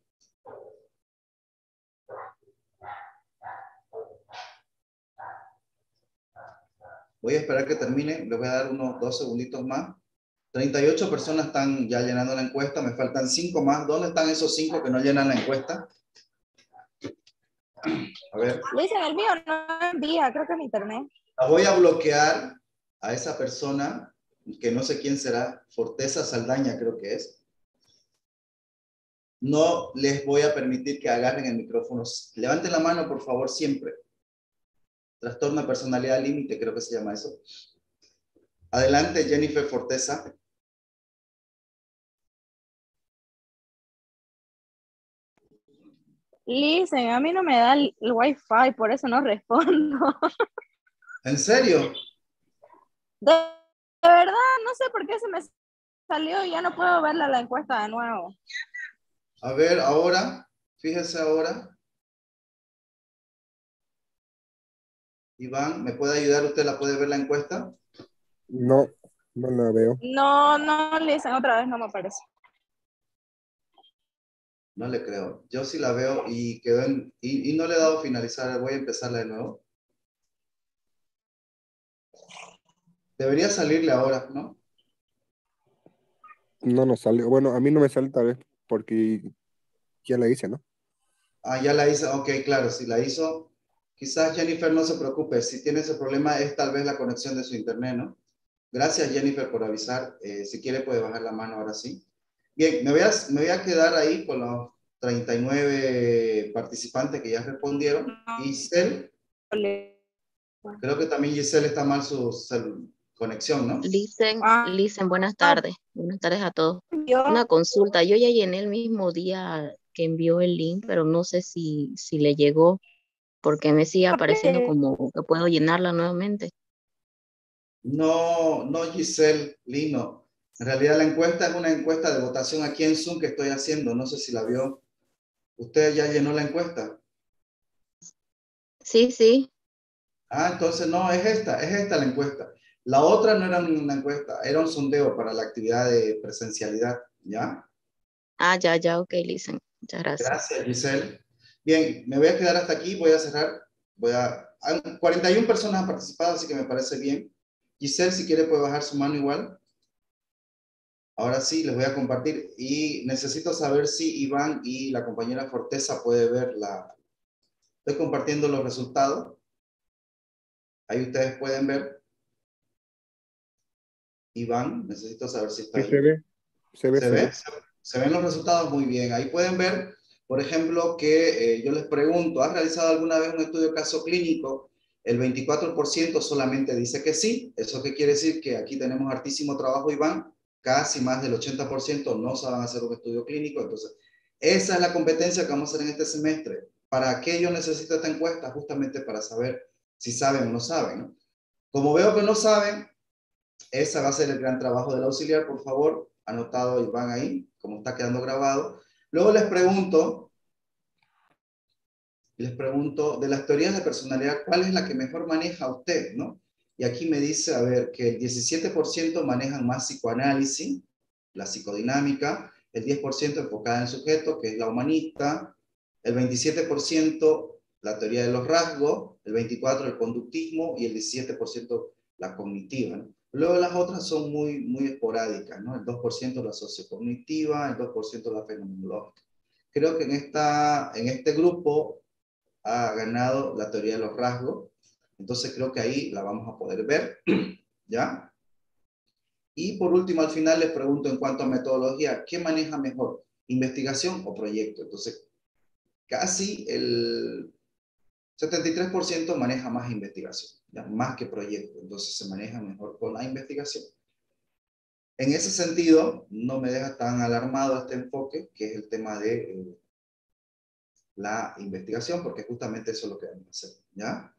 Voy a esperar que termine, les voy a dar unos 2 segunditos más. 38 personas están ya llenando la encuesta, me faltan 5 más. ¿Dónde están esos 5 que no llenan la encuesta? A ver. Luis, en el mío no envía, creo que en internet. La voy a bloquear a esa persona, que no sé quién será, Forteza Saldaña creo que es. No les voy a permitir que agarren el micrófono. Levanten la mano, por favor, siempre. Trastorno de personalidad límite, creo que se llama eso. Adelante, Jennifer Forteza. Listen, a mí no me da el wifi, por eso no respondo. ¿En serio? De verdad, no sé por qué se me salió y ya no puedo ver la encuesta de nuevo. A ver, ahora, fíjese ahora. Iván, ¿me puede ayudar? ¿Usted la puede ver la encuesta? No, no la veo. No, listen, otra vez no me aparece. No le creo. Yo sí la veo y quedó y no le he dado finalizar. Voy a empezarla de nuevo. Debería salirle ahora, ¿no? No nos sale. Bueno, a mí no me sale tal vez porque ya la hice, ¿no? Ah, ya la hizo. Ok, claro, si la hizo. Quizás Jennifer no se preocupe. Si tiene ese problema es tal vez la conexión de su internet, ¿no? Gracias, Jennifer, por avisar. Si quiere puede bajar la mano ahora sí. Bien, me voy a quedar ahí con los 39 participantes que ya respondieron. Giselle, creo que también Giselle está mal su conexión, ¿no? Listen, buenas tardes. Buenas tardes a todos. Una consulta. Yo ya llené el mismo día que envió el link, pero no sé si le llegó, porque me sigue apareciendo como que puedo llenarla nuevamente. No, no, Giselle, Lino. En realidad la encuesta es una encuesta de votación aquí en Zoom que estoy haciendo. No sé si la vio. ¿Usted ya llenó la encuesta? Sí, sí. Ah, entonces no, es esta la encuesta. La otra no era una encuesta, era un sondeo para la actividad de presencialidad, ¿ya? Ah, ya, ok, listen. Muchas gracias. Gracias, Giselle. Bien, me voy a quedar hasta aquí, voy a cerrar. 41 personas han participado, así que me parece bien. Giselle, si quiere puede bajar su mano igual. Ahora sí, les voy a compartir y necesito saber si Iván y la compañera Forteza puede ver Estoy compartiendo los resultados. Ahí ustedes pueden ver. Iván, necesito saber si está Sí, ahí. se ve, se ve, ¿Se se ve? ve. Se ven los resultados muy bien. Ahí pueden ver, por ejemplo, que yo les pregunto, ¿has realizado alguna vez un estudio caso clínico? El 24% solamente dice que sí. ¿Eso qué quiere decir? Que aquí tenemos hartísimo trabajo, Iván. casi más del 80% no saben hacer un estudio clínico. Entonces, esa es la competencia que vamos a hacer en este semestre. ¿Para qué yo necesito esta encuesta? Justamente para saber si saben o no saben, ¿no? Como veo que no saben, esa va a ser el gran trabajo del auxiliar. Por favor, anotado y van ahí, como está quedando grabado. Luego les pregunto de las teorías de personalidad, ¿cuál es la que mejor maneja usted, no? Y aquí me dice, a ver, que el 17% manejan más psicoanálisis, la psicodinámica, el 10% enfocada en el sujeto, que es la humanista, el 27% la teoría de los rasgos, el 24% el conductismo y el 17% la cognitiva, ¿no? Luego las otras son muy, muy esporádicas, ¿no? El 2% la sociocognitiva, el 2% la fenomenológica. Creo que en este grupo ha ganado la teoría de los rasgos, entonces creo que ahí la vamos a poder ver, ¿ya? Y por último, al final les pregunto en cuanto a metodología, ¿qué maneja mejor? ¿Investigación o proyecto? Entonces, casi el 73% maneja más investigación, ¿ya? Más que proyecto, entonces se maneja mejor con la investigación. En ese sentido, no me deja tan alarmado este enfoque, que es el tema de la investigación, porque justamente eso es lo que vamos a hacer, ¿ya?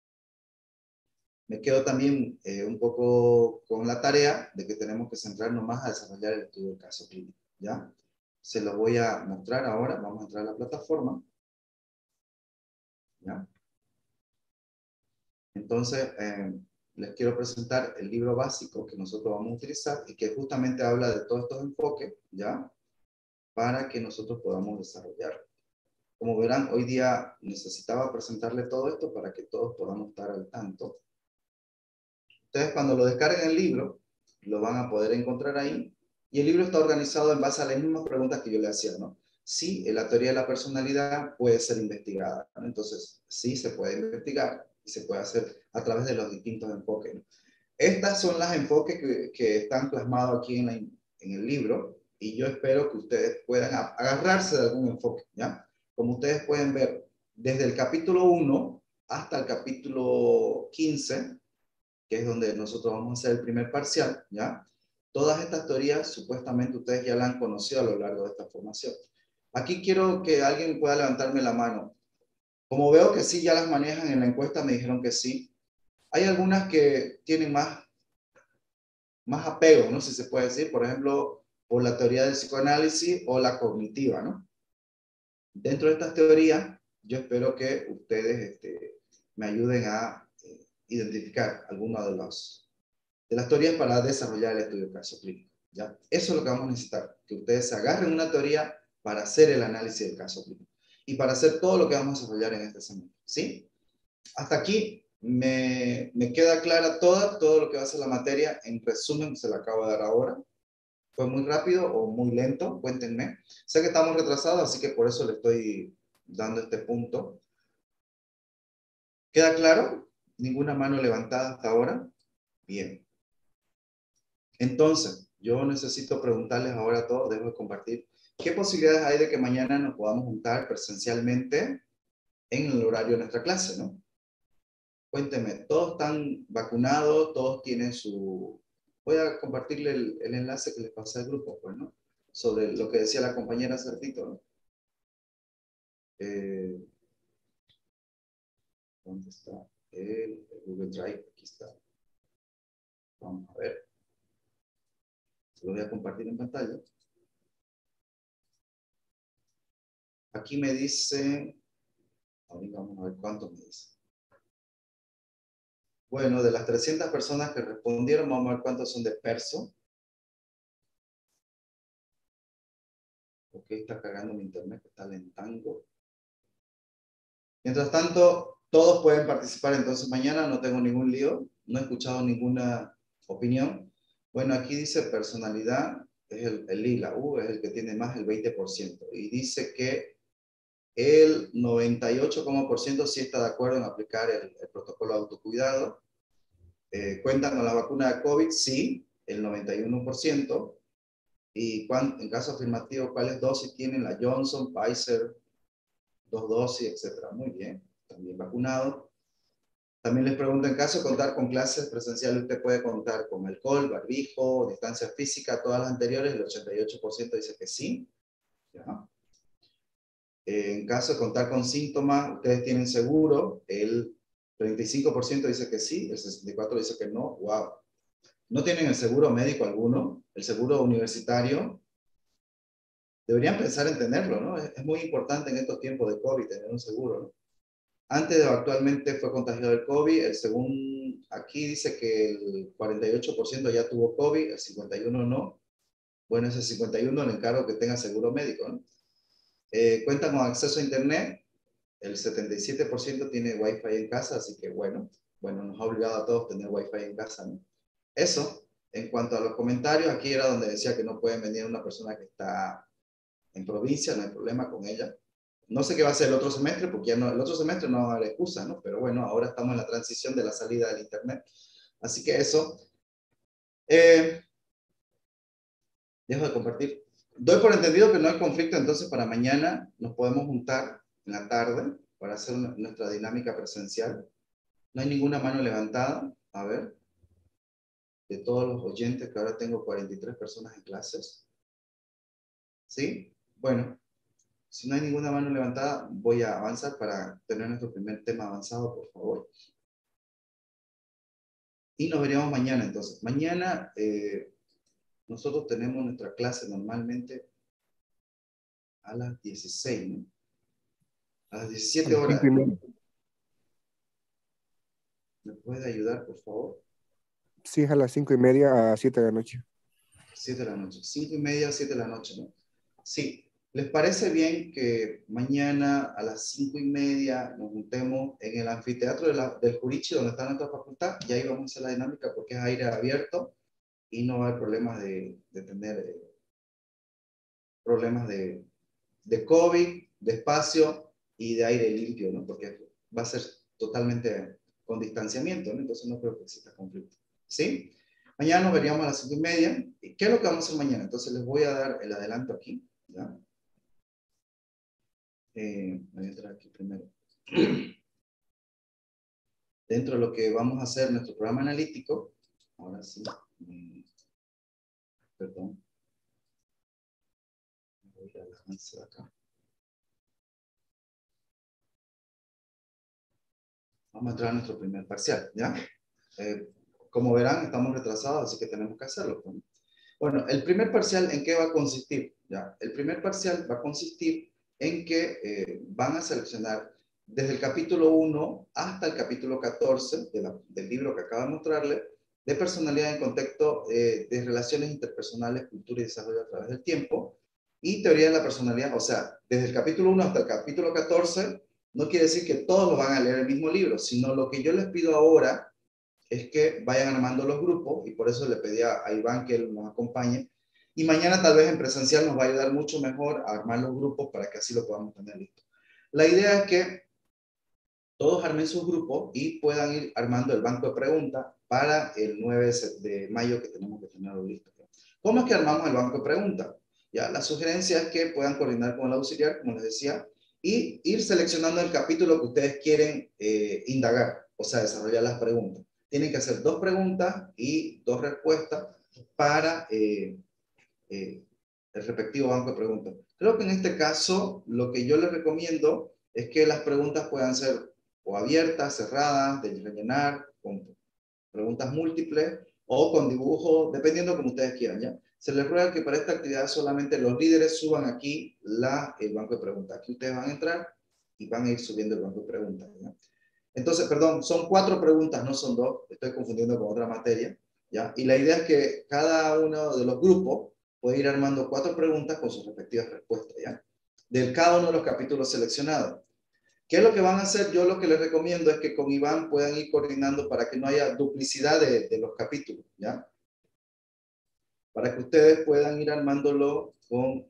Me quedo también un poco con la tarea de que tenemos que centrarnos más a desarrollar el estudio del caso clínico, ¿ya? Se lo voy a mostrar ahora, vamos a entrar a la plataforma, ¿ya? Entonces, les quiero presentar el libro básico que nosotros vamos a utilizar y que justamente habla de todos estos enfoques, ¿ya? Para que nosotros podamos desarrollar. Como verán, hoy día necesitaba presentarle todo esto para que todos podamos estar al tanto. Ustedes cuando lo descarguen el libro, lo van a poder encontrar ahí. Y el libro está organizado en base a las mismas preguntas que yo le hacía, ¿no? Sí, la teoría de la personalidad puede ser investigada, ¿no? Entonces, sí se puede investigar y se puede hacer a través de los distintos enfoques, ¿no? Estas son las enfoques que están plasmados aquí en el libro y yo espero que ustedes puedan agarrarse de algún enfoque, ¿ya? Como ustedes pueden ver, desde el capítulo 1 hasta el capítulo 15, que es donde nosotros vamos a hacer el primer parcial, ¿ya? Todas estas teorías supuestamente ustedes ya las han conocido a lo largo de esta formación. Aquí quiero que alguien pueda levantarme la mano. Como veo que sí ya las manejan en la encuesta, me dijeron que sí. Hay algunas que tienen más apego, ¿no? Si se puede decir, por ejemplo, por la teoría del psicoanálisis o la cognitiva, ¿no? Dentro de estas teorías, yo espero que ustedes me ayuden a identificar alguna de las teorías para desarrollar el estudio de caso clínico, ¿ya? Eso es lo que vamos a necesitar, que ustedes se agarren una teoría para hacer el análisis del caso clínico y para hacer todo lo que vamos a desarrollar en este semestre, ¿sí? Hasta aquí me queda clara todo lo que va a ser la materia. En resumen, se la acabo de dar ahora. ¿Fue muy rápido o muy lento? Cuéntenme. Sé que estamos retrasados, así que por eso le estoy dando este punto. ¿Queda claro? ¿Ninguna mano levantada hasta ahora? Bien. Entonces, yo necesito preguntarles ahora a todos, debo compartir, ¿qué posibilidades hay de que mañana nos podamos juntar presencialmente en el horario de nuestra clase, no? Cuéntenme, ¿todos están vacunados? ¿Todos tienen su...? Voy a compartirle el enlace que les pasé al grupo, pues, ¿no? Sobre lo que decía la compañera Certito, ¿no? ¿Dónde está? El Google Drive, aquí está. Vamos a ver. Lo voy a compartir en pantalla. Aquí me dice... Ahorita vamos a ver cuántos me dice. Bueno, de las 300 personas que respondieron, vamos a ver cuántos son de Perso. Ok, está cargando mi internet, está lentando. Mientras tanto, todos pueden participar entonces mañana, no tengo ningún lío, no he escuchado ninguna opinión. Bueno, aquí dice personalidad, es el lila, es el que tiene más, el 20%. Y dice que el 98% sí está de acuerdo en aplicar el protocolo de autocuidado. ¿Cuentan con la vacuna de COVID? Sí, el 91%. Y en caso afirmativo, ¿cuáles dosis tienen? La Johnson, Pfizer, 2 dosis, etcétera. Muy bien, también vacunado. También les pregunto, en caso de contar con clases presenciales, usted puede contar con alcohol, barbijo, distancia física, todas las anteriores, el 88% dice que sí. ¿Ya? En caso de contar con síntomas, ustedes tienen seguro, el 35% dice que sí, el 64% dice que no. ¡Wow! ¿No tienen el seguro médico alguno? ¿El seguro universitario? Deberían pensar en tenerlo, ¿no? Es muy importante en estos tiempos de COVID tener un seguro, ¿no? Antes o actualmente fue contagiado del COVID, según aquí dice que el 48% ya tuvo COVID, el 51% no. Bueno, ese 51% le encargo que tenga seguro médico, ¿no? Cuentan con acceso a internet, el 77% tiene Wi-Fi en casa, así que bueno, nos ha obligado a todos a tener Wi-Fi en casa, ¿no? Eso, en cuanto a los comentarios, aquí era donde decía que no pueden venir una persona que está en provincia, no hay problema con ella. No sé qué va a ser el otro semestre, porque ya no, el otro semestre no va a haber excusa, ¿no? Pero bueno, ahora estamos en la transición de la salida del internet. Así que eso. Dejo de compartir. Doy por entendido que no hay conflicto, entonces para mañana nos podemos juntar en la tarde para hacer nuestra dinámica presencial. No hay ninguna mano levantada. A ver, de todos los oyentes, que ahora tengo 43 personas en clases. ¿Sí? Bueno, si no hay ninguna mano levantada, voy a avanzar para tener nuestro primer tema avanzado, por favor. Y nos veríamos mañana, entonces. Mañana nosotros tenemos nuestra clase normalmente a las 16, ¿no? A las 17 horas. ¿Me puede ayudar, por favor? Sí, es a las 5:30 a 7 de la noche. 7 de la noche. 5:30 a 7 de la noche, ¿no? Sí. ¿Les parece bien que mañana a las 5:30 nos juntemos en el anfiteatro del Jurichi, donde está nuestra facultad? Y ahí vamos a hacer la dinámica porque es aire abierto y no va a haber problemas de tener problemas de COVID, de espacio y de aire limpio, ¿no? Porque va a ser totalmente con distanciamiento, ¿no? Entonces no creo que exista conflicto. ¿Sí? Mañana nos veríamos a las 5:30. ¿Qué es lo que vamos a hacer mañana? Entonces les voy a dar el adelanto aquí, ¿ya? Voy a entrar aquí primero. Dentro de lo que vamos a hacer nuestro programa analítico, ahora sí, perdón. Voy a avance de acá. Vamos a entrar a nuestro primer parcial, ¿ya? Como verán, estamos retrasados, así que tenemos que hacerlo. Bueno, el primer parcial, ¿en qué va a consistir? ¿Ya? El primer parcial va a consistir en que van a seleccionar desde el capítulo 1 hasta el capítulo 14 del libro que acabo de mostrarle, de personalidad en contexto de relaciones interpersonales, cultura y desarrollo a través del tiempo, y teoría de la personalidad. O sea, desde el capítulo 1 hasta el capítulo 14, no quiere decir que todos lo van a leer el mismo libro, sino lo que yo les pido ahora es que vayan armando los grupos, y por eso le pedí a Iván que él nos acompañe, y mañana tal vez en presencial nos va a ayudar mucho mejor a armar los grupos para que así lo podamos tener listo. La idea es que todos armen sus grupos y puedan ir armando el banco de preguntas para el 9 de mayo que tenemos que tenerlo listo. ¿Cómo es que armamos el banco de preguntas? Ya, la sugerencia es que puedan coordinar con el auxiliar, como les decía, y ir seleccionando el capítulo que ustedes quieren indagar, o sea, desarrollar las preguntas. Tienen que hacer 2 preguntas y 2 respuestas para el respectivo banco de preguntas. Creo que en este caso, lo que yo les recomiendo es que las preguntas puedan ser o abiertas, cerradas, de rellenar, con preguntas múltiples o con dibujos, dependiendo como ustedes quieran, ¿ya? Se les ruega que para esta actividad solamente los líderes suban aquí el banco de preguntas. Aquí ustedes van a entrar y van a ir subiendo el banco de preguntas, ¿ya? Entonces, perdón, son 4 preguntas, no son 2, estoy confundiendo con otra materia, ¿ya? Y la idea es que cada uno de los grupos puede ir armando 4 preguntas con sus respectivas respuestas, ¿ya? De cada uno de los capítulos seleccionados. ¿Qué es lo que van a hacer? Yo lo que les recomiendo es que con Iván puedan ir coordinando para que no haya duplicidad de los capítulos, ¿ya? Para que ustedes puedan ir armándolo con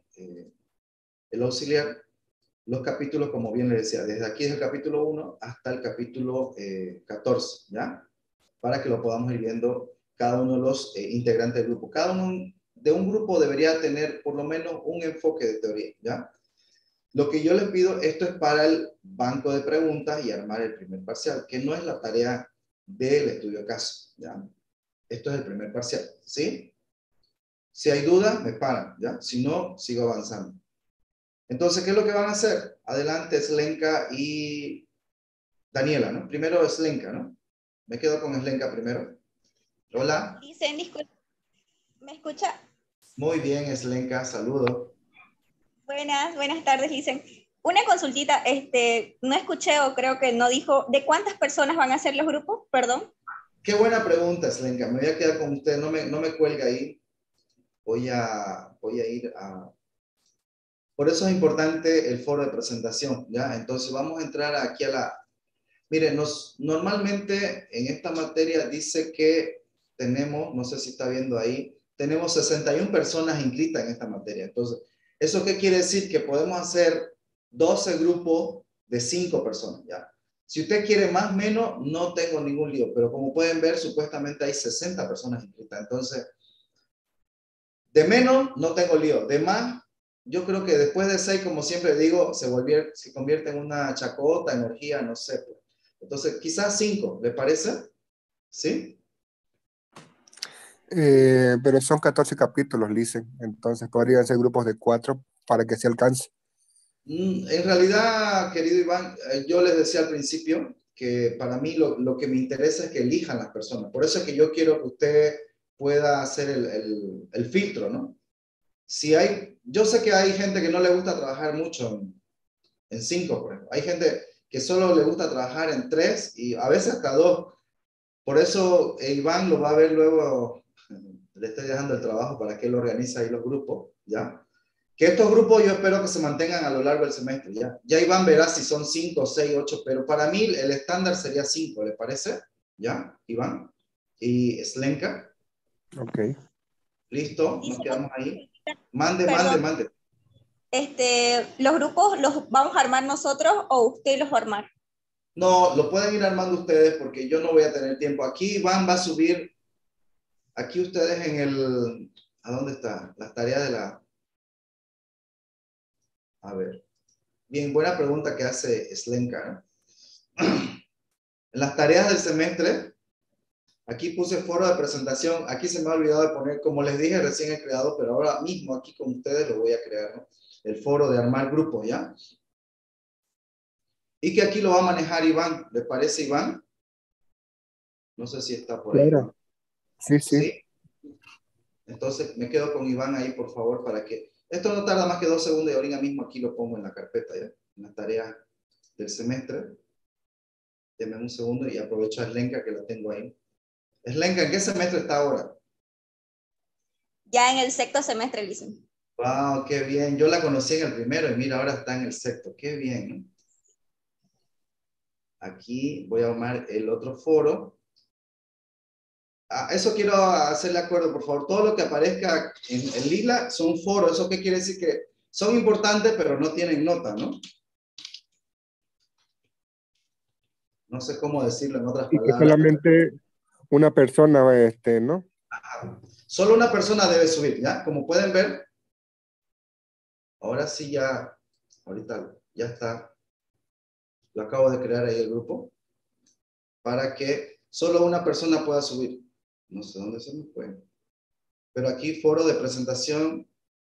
el auxiliar, los capítulos, como bien les decía, desde aquí es el capítulo 1 hasta el capítulo 14, ¿ya? Para que lo podamos ir viendo cada uno de los integrantes del grupo. Cada uno de un grupo debería tener por lo menos un enfoque de teoría, ¿ya? Lo que yo les pido, esto es para el banco de preguntas y armar el primer parcial, que no es la tarea del estudio de caso, ¿ya? Esto es el primer parcial, ¿sí? Si hay dudas, me paran, ¿ya? Si no, sigo avanzando. Entonces, ¿qué es lo que van a hacer? Adelante, Slenka y Daniela, ¿no? Primero Slenka, ¿no? Me quedo con Slenka primero. Hola. Dicen, disculpe, ¿me escucha? Muy bien, Slenka, saludo. Buenas tardes, dicen. Una consultita, no escuché o creo que no dijo, ¿de cuántas personas van a ser los grupos? Perdón. Qué buena pregunta, Slenka. Me voy a quedar con usted, no me cuelgue ahí. Voy a ir a... Por eso es importante el foro de presentación, ¿ya? Entonces vamos a entrar aquí a la... Miren, normalmente en esta materia dice que tenemos, no sé si está viendo ahí, tenemos 61 personas inscritas en esta materia. Entonces, ¿eso qué quiere decir? Que podemos hacer 12 grupos de 5 personas, ¿ya? Si usted quiere más o menos, no tengo ningún lío, pero como pueden ver, supuestamente hay 60 personas inscritas. Entonces, de menos, no tengo lío. De más, yo creo que después de 6, como siempre digo, se convierte en una chacota, energía, no sé. Pues. Entonces, quizás 5, ¿le parece? ¿Sí? Pero son 14 capítulos, dicen. Entonces podrían ser grupos de 4 para que se alcance. En realidad, querido Iván, yo les decía al principio que para mí lo que me interesa es que elijan las personas. Por eso es que yo quiero que usted pueda hacer el filtro, ¿no? Si hay, yo sé que hay gente que no le gusta trabajar mucho en 5, por ejemplo. Hay gente que solo le gusta trabajar en 3 y a veces hasta 2. Por eso Iván lo va a ver luego, le estoy dejando el trabajo para que él organice ahí los grupos, ¿ya? Que estos grupos yo espero que se mantengan a lo largo del semestre, ¿ya? Ya Iván verá si son 5, 6, 8, pero para mí el estándar sería 5, ¿le parece? ¿Ya, Iván? Y Slenka. Ok. Listo, nos Dice, quedamos ahí. Mande, mande, perdón, mande. ¿los grupos los vamos a armar nosotros o usted los va a armar? No, lo pueden ir armando ustedes porque yo no voy a tener tiempo. Aquí Iván va a subir, aquí ustedes en el, ¿a dónde está? Las tareas de la, a ver. Bien, buena pregunta que hace Slenka. En las tareas del semestre, aquí puse foro de presentación. Aquí se me ha olvidado de poner, como les dije, recién he creado, pero ahora mismo aquí con ustedes lo voy a crear, ¿no? El foro de armar grupos, ¿ya? Y que aquí lo va a manejar Iván. ¿Le parece, Iván? No sé si está por ahí, Iván. Claro. Sí, sí. ¿Sí? Entonces me quedo con Iván ahí, por favor, para que... Esto no tarda más que 2 segundos y ahorita mismo aquí lo pongo en la carpeta, ¿ya? En la tarea del semestre. Deme un segundo y aprovecho a Slenka que la tengo ahí. Slenka, ¿en qué semestre está ahora? Ya en el sexto semestre, dicen. Wow, qué bien. Yo la conocí en el primero y mira, ahora está en el sexto. Qué bien, ¿no? Aquí voy a armar el otro foro. Eso quiero hacerle acuerdo, por favor. Todo lo que aparezca en lila son foros. ¿Eso qué quiere decir? Que son importantes, pero no tienen nota, ¿no? No sé cómo decirlo en otras Y que palabras. solamente una persona, ¿no? Solo una persona debe subir, ¿ya? Como pueden ver, ahora sí ya, ahorita ya está. Lo acabo de crear ahí el grupo para que solo una persona pueda subir. No sé dónde se me fue. Pero aquí foro de presentación.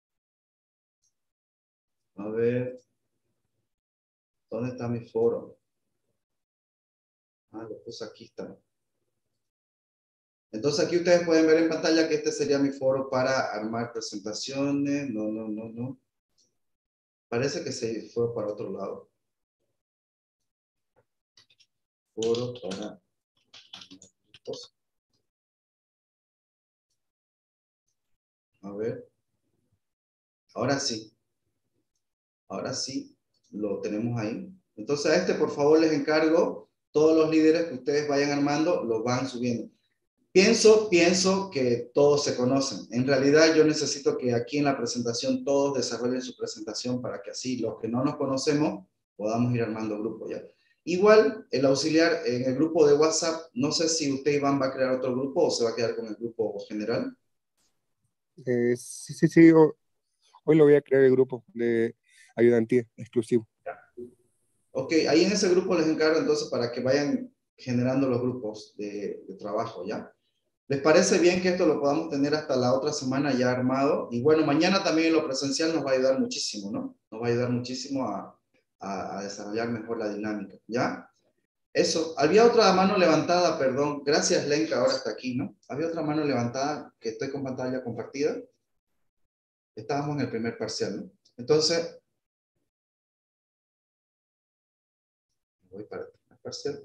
A ver, ¿dónde está mi foro? Ah, lo puse aquí, está. Entonces aquí ustedes pueden ver en pantalla que este sería mi foro para armar presentaciones. No. Parece que se fue para otro lado. Foro para... A ver. Ahora sí. Ahora sí lo tenemos ahí. Entonces a este, por favor, les encargo, todos los líderes que ustedes vayan armando, los van subiendo. Pienso que todos se conocen. En realidad yo necesito que aquí en la presentación todos desarrollen su presentación para que así los que no nos conocemos podamos ir armando grupos, ¿ya? Igual, el auxiliar en el grupo de WhatsApp, no sé si usted, Iván, va a crear otro grupo o se va a quedar con el grupo general. Sí. Hoy lo voy a crear el grupo. ayudantía exclusivo. Ok, ahí en ese grupo les encargo entonces para que vayan generando los grupos de trabajo, ¿ya? ¿Les parece bien que esto lo podamos tener hasta la otra semana ya armado? Y bueno, mañana también en lo presencial nos va a ayudar muchísimo, ¿no? Nos va a ayudar muchísimo a desarrollar mejor la dinámica, ¿ya? Eso, había otra mano levantada, perdón. Gracias, Lenka, ahora está aquí, ¿no? Había otra mano levantada que estoy con pantalla compartida. Estábamos en el primer parcial, ¿no? Entonces, voy para el primer parcial.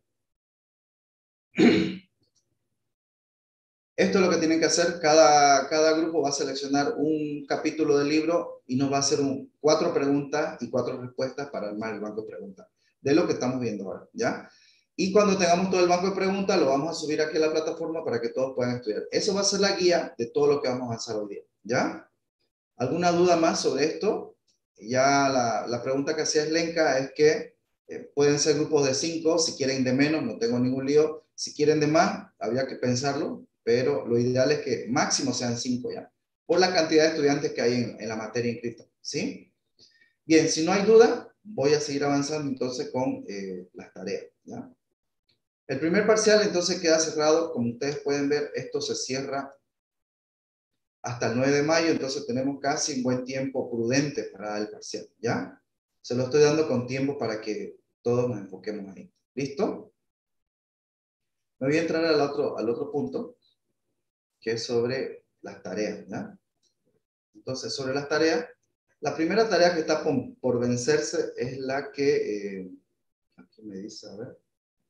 Esto es lo que tienen que hacer. Cada grupo va a seleccionar un capítulo del libro y nos va a hacer 4 preguntas y 4 respuestas para armar el banco de preguntas. De lo que estamos viendo ahora, ¿ya? Y cuando tengamos todo el banco de preguntas, lo vamos a subir aquí a la plataforma para que todos puedan estudiar. Eso va a ser la guía de todo lo que vamos a hacer hoy día, ¿ya? ¿Alguna duda más sobre esto? Ya la pregunta que hacía Lenka es que pueden ser grupos de 5, si quieren de menos, no tengo ningún lío. Si quieren de más, habría que pensarlo, pero lo ideal es que máximo sean 5 ya, por la cantidad de estudiantes que hay en la materia inscrita, ¿sí? Bien, si no hay duda, voy a seguir avanzando entonces con las tareas, ¿ya? El primer parcial entonces queda cerrado, como ustedes pueden ver, esto se cierra hasta el 9 de mayo, entonces tenemos casi un buen tiempo prudente para el parcial, ¿ya? Se lo estoy dando con tiempo para que todos nos enfoquemos ahí. ¿Listo? Me voy a entrar al otro punto, que es sobre las tareas, ¿ya? Entonces, sobre las tareas, la primera tarea que está por vencerse es la que, aquí me dice, a ver,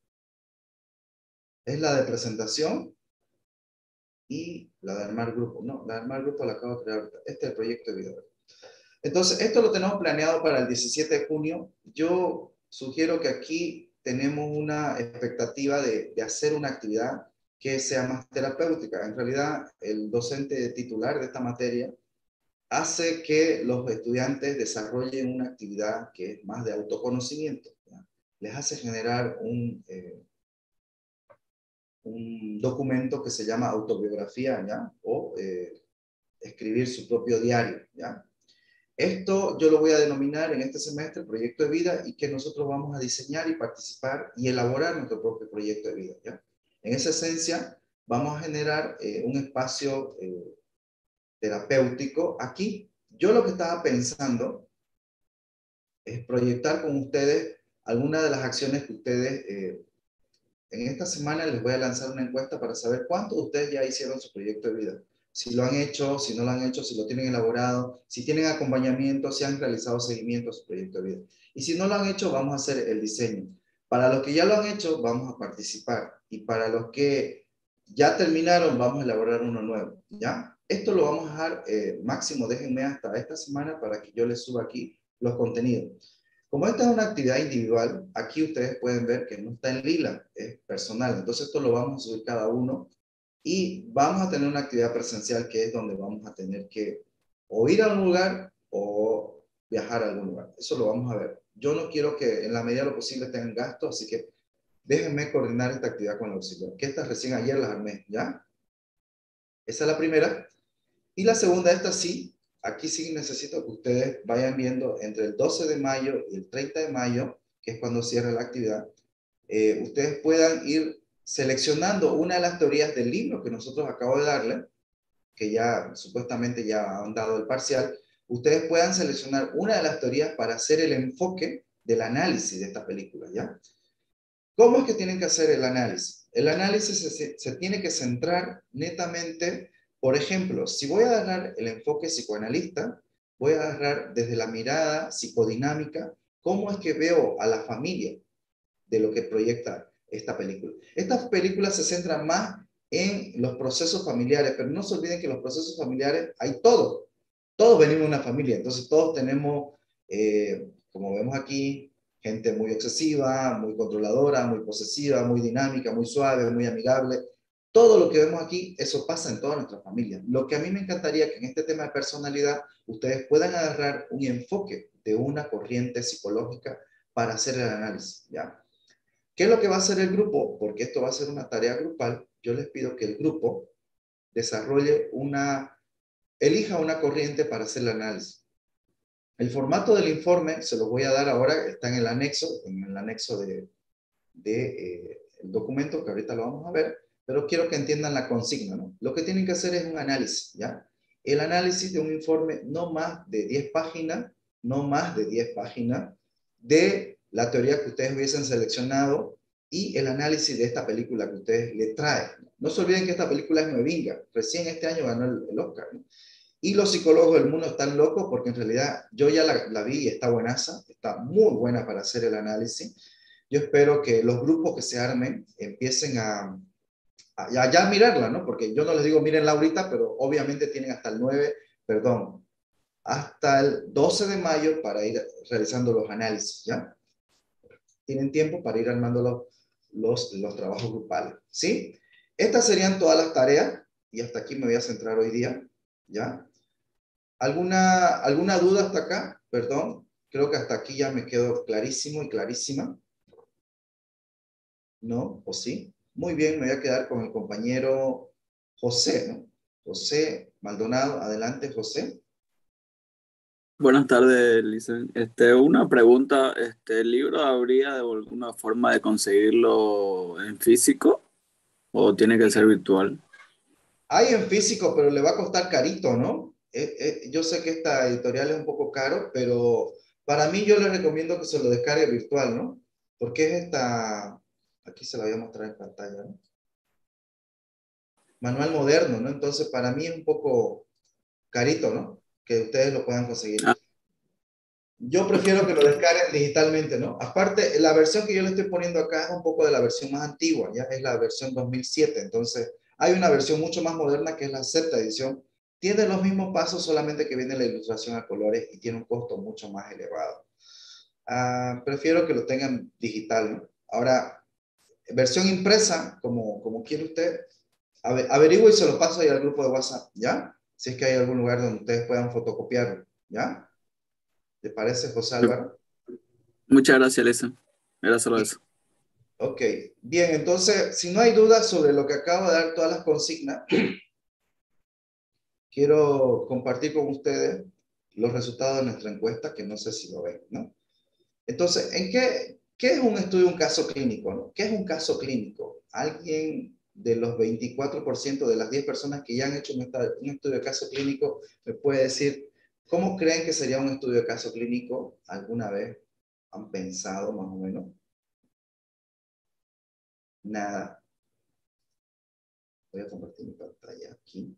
es la de presentación y la de armar grupo. No, la de armar grupo la acabo de crear ahorita. Este es el proyecto de video. Entonces, esto lo tenemos planeado para el 17 de junio. Yo sugiero que aquí tenemos una expectativa de hacer una actividad que sea más terapéutica. En realidad, el docente titular de esta materia hace que los estudiantes desarrollen una actividad que es más de autoconocimiento, ¿ya? Les hace generar un documento que se llama autobiografía, ¿ya? O escribir su propio diario, ¿ya? Esto yo lo voy a denominar en este semestre proyecto de vida y que nosotros vamos a diseñar y participar y elaborar nuestro propio proyecto de vida, ¿ya? En esa esencia vamos a generar un espacio terapéutico aquí. Yo lo que estaba pensando es proyectar con ustedes algunas de las acciones que ustedes, en esta semana les voy a lanzar una encuesta para saber cuántos de ustedes ya hicieron su proyecto de vida. Si lo han hecho, si no lo han hecho, si lo tienen elaborado, si tienen acompañamiento, si han realizado seguimiento a su proyecto de vida. Y si no lo han hecho, vamos a hacer el diseño. Para los que ya lo han hecho, vamos a participar. Y para los que ya terminaron, vamos a elaborar uno nuevo, ¿ya? Esto lo vamos a dejar máximo, déjenme hasta esta semana para que yo les suba aquí los contenidos. Como esta es una actividad individual, aquí ustedes pueden ver que no está en lila, es personal. Entonces esto lo vamos a subir cada uno y vamos a tener una actividad presencial que es donde vamos a tener que o ir a un lugar o viajar a algún lugar. Eso lo vamos a ver. Yo no quiero que en la medida de lo posible tengan gasto, así que déjenme coordinar esta actividad con el auxiliar, que estas recién ayer las armé, ¿ya? Esa es la primera. Y la segunda, esta sí, aquí sí necesito que ustedes vayan viendo entre el 12 de mayo y el 30 de mayo, que es cuando cierra la actividad, ustedes puedan ir seleccionando una de las teorías del libro que nosotros acabo de darle, que ya supuestamente ya han dado el parcial, ustedes puedan seleccionar una de las teorías para hacer el enfoque del análisis de esta película, ¿ya? ¿Cómo es que tienen que hacer el análisis? El análisis se tiene que centrar netamente, por ejemplo, si voy a agarrar el enfoque psicoanalista, voy a agarrar desde la mirada psicodinámica, cómo es que veo a la familia de lo que proyecta esta película. Esta película se centra más en los procesos familiares, pero no se olviden que en los procesos familiares hay todo. Todos venimos de una familia, entonces todos tenemos, como vemos aquí, gente muy obsesiva, muy controladora, muy posesiva, muy dinámica, muy suave, muy amigable. Todo lo que vemos aquí, eso pasa en toda nuestra familia. Lo que a mí me encantaría que en este tema de personalidad ustedes puedan agarrar un enfoque de una corriente psicológica para hacer el análisis, ¿ya? ¿Qué es lo que va a hacer el grupo? Porque esto va a ser una tarea grupal. Yo les pido que el grupo desarrolle elija una corriente para hacer el análisis. El formato del informe se lo voy a dar ahora, está en el anexo el documento que ahorita lo vamos a ver, pero quiero que entiendan la consigna, ¿no? Lo que tienen que hacer es un análisis, ¿ya? El análisis de un informe no más de 10 páginas, no más de 10 páginas, de la teoría que ustedes hubiesen seleccionado y el análisis de esta película que ustedes le traen. No se olviden que esta película es nuevinga, recién este año ganó el Oscar, ¿no? Y los psicólogos del mundo están locos porque en realidad yo ya la vi y está buenaza, está muy buena para hacer el análisis. Yo espero que los grupos que se armen empiecen a ya mirarla, ¿no? Porque yo no les digo mírenla ahorita, pero obviamente tienen hasta el 9, perdón, hasta el 12 de mayo para ir realizando los análisis, ¿ya? Tienen tiempo para ir armando los trabajos grupales, ¿sí? Estas serían todas las tareas y hasta aquí me voy a centrar hoy día, ¿ya? ¿Alguna duda hasta acá? Perdón, creo que hasta aquí ya me quedó clarísimo y clarísima. ¿No? ¿O sí? Muy bien, me voy a quedar con el compañero José, ¿no? José Maldonado, adelante, José. Buenas tardes, Licen. Una pregunta, ¿el libro habría de alguna forma de conseguirlo en físico o tiene que ser virtual? Hay en físico, pero le va a costar carito, ¿no? Yo sé que esta editorial es un poco caro, pero para mí yo le recomiendo que se lo descargue virtual, ¿no? Porque es aquí se la voy a mostrar en pantalla, ¿no? Manual moderno, ¿no? Entonces para mí es un poco carito, ¿no? Que ustedes lo puedan conseguir. Ah, Yo prefiero que lo descarguen digitalmente, ¿no? Aparte, la versión que yo le estoy poniendo acá es un poco de la versión más antigua, ya es la versión 2007. Entonces, hay una versión mucho más moderna que es la sexta edición. Tiene los mismos pasos, solamente que viene la ilustración a colores y tiene un costo mucho más elevado. Prefiero que lo tengan digital, ¿no? Ahora, versión impresa, como quiere usted, averigüe y se lo paso ahí al grupo de WhatsApp, ¿ya? Si es que hay algún lugar donde ustedes puedan fotocopiarlo, ¿ya? ¿Te parece, José Álvaro? muchas gracias, Licen. Era solo Bien. eso. Ok, bien, entonces, si no hay dudas sobre lo que acabo de dar, todas las consignas, quiero compartir con ustedes los resultados de nuestra encuesta, que no sé si lo ven, ¿no? Entonces, ¿qué es un estudio, un caso clínico, ¿no? ¿Qué es un caso clínico? Alguien de los 24% de las 10 personas que ya han hecho un estudio de caso clínico me puede decir, ¿cómo creen que sería un estudio de caso clínico? ¿Alguna vez han pensado más o menos? Nada. Voy a compartir mi pantalla aquí.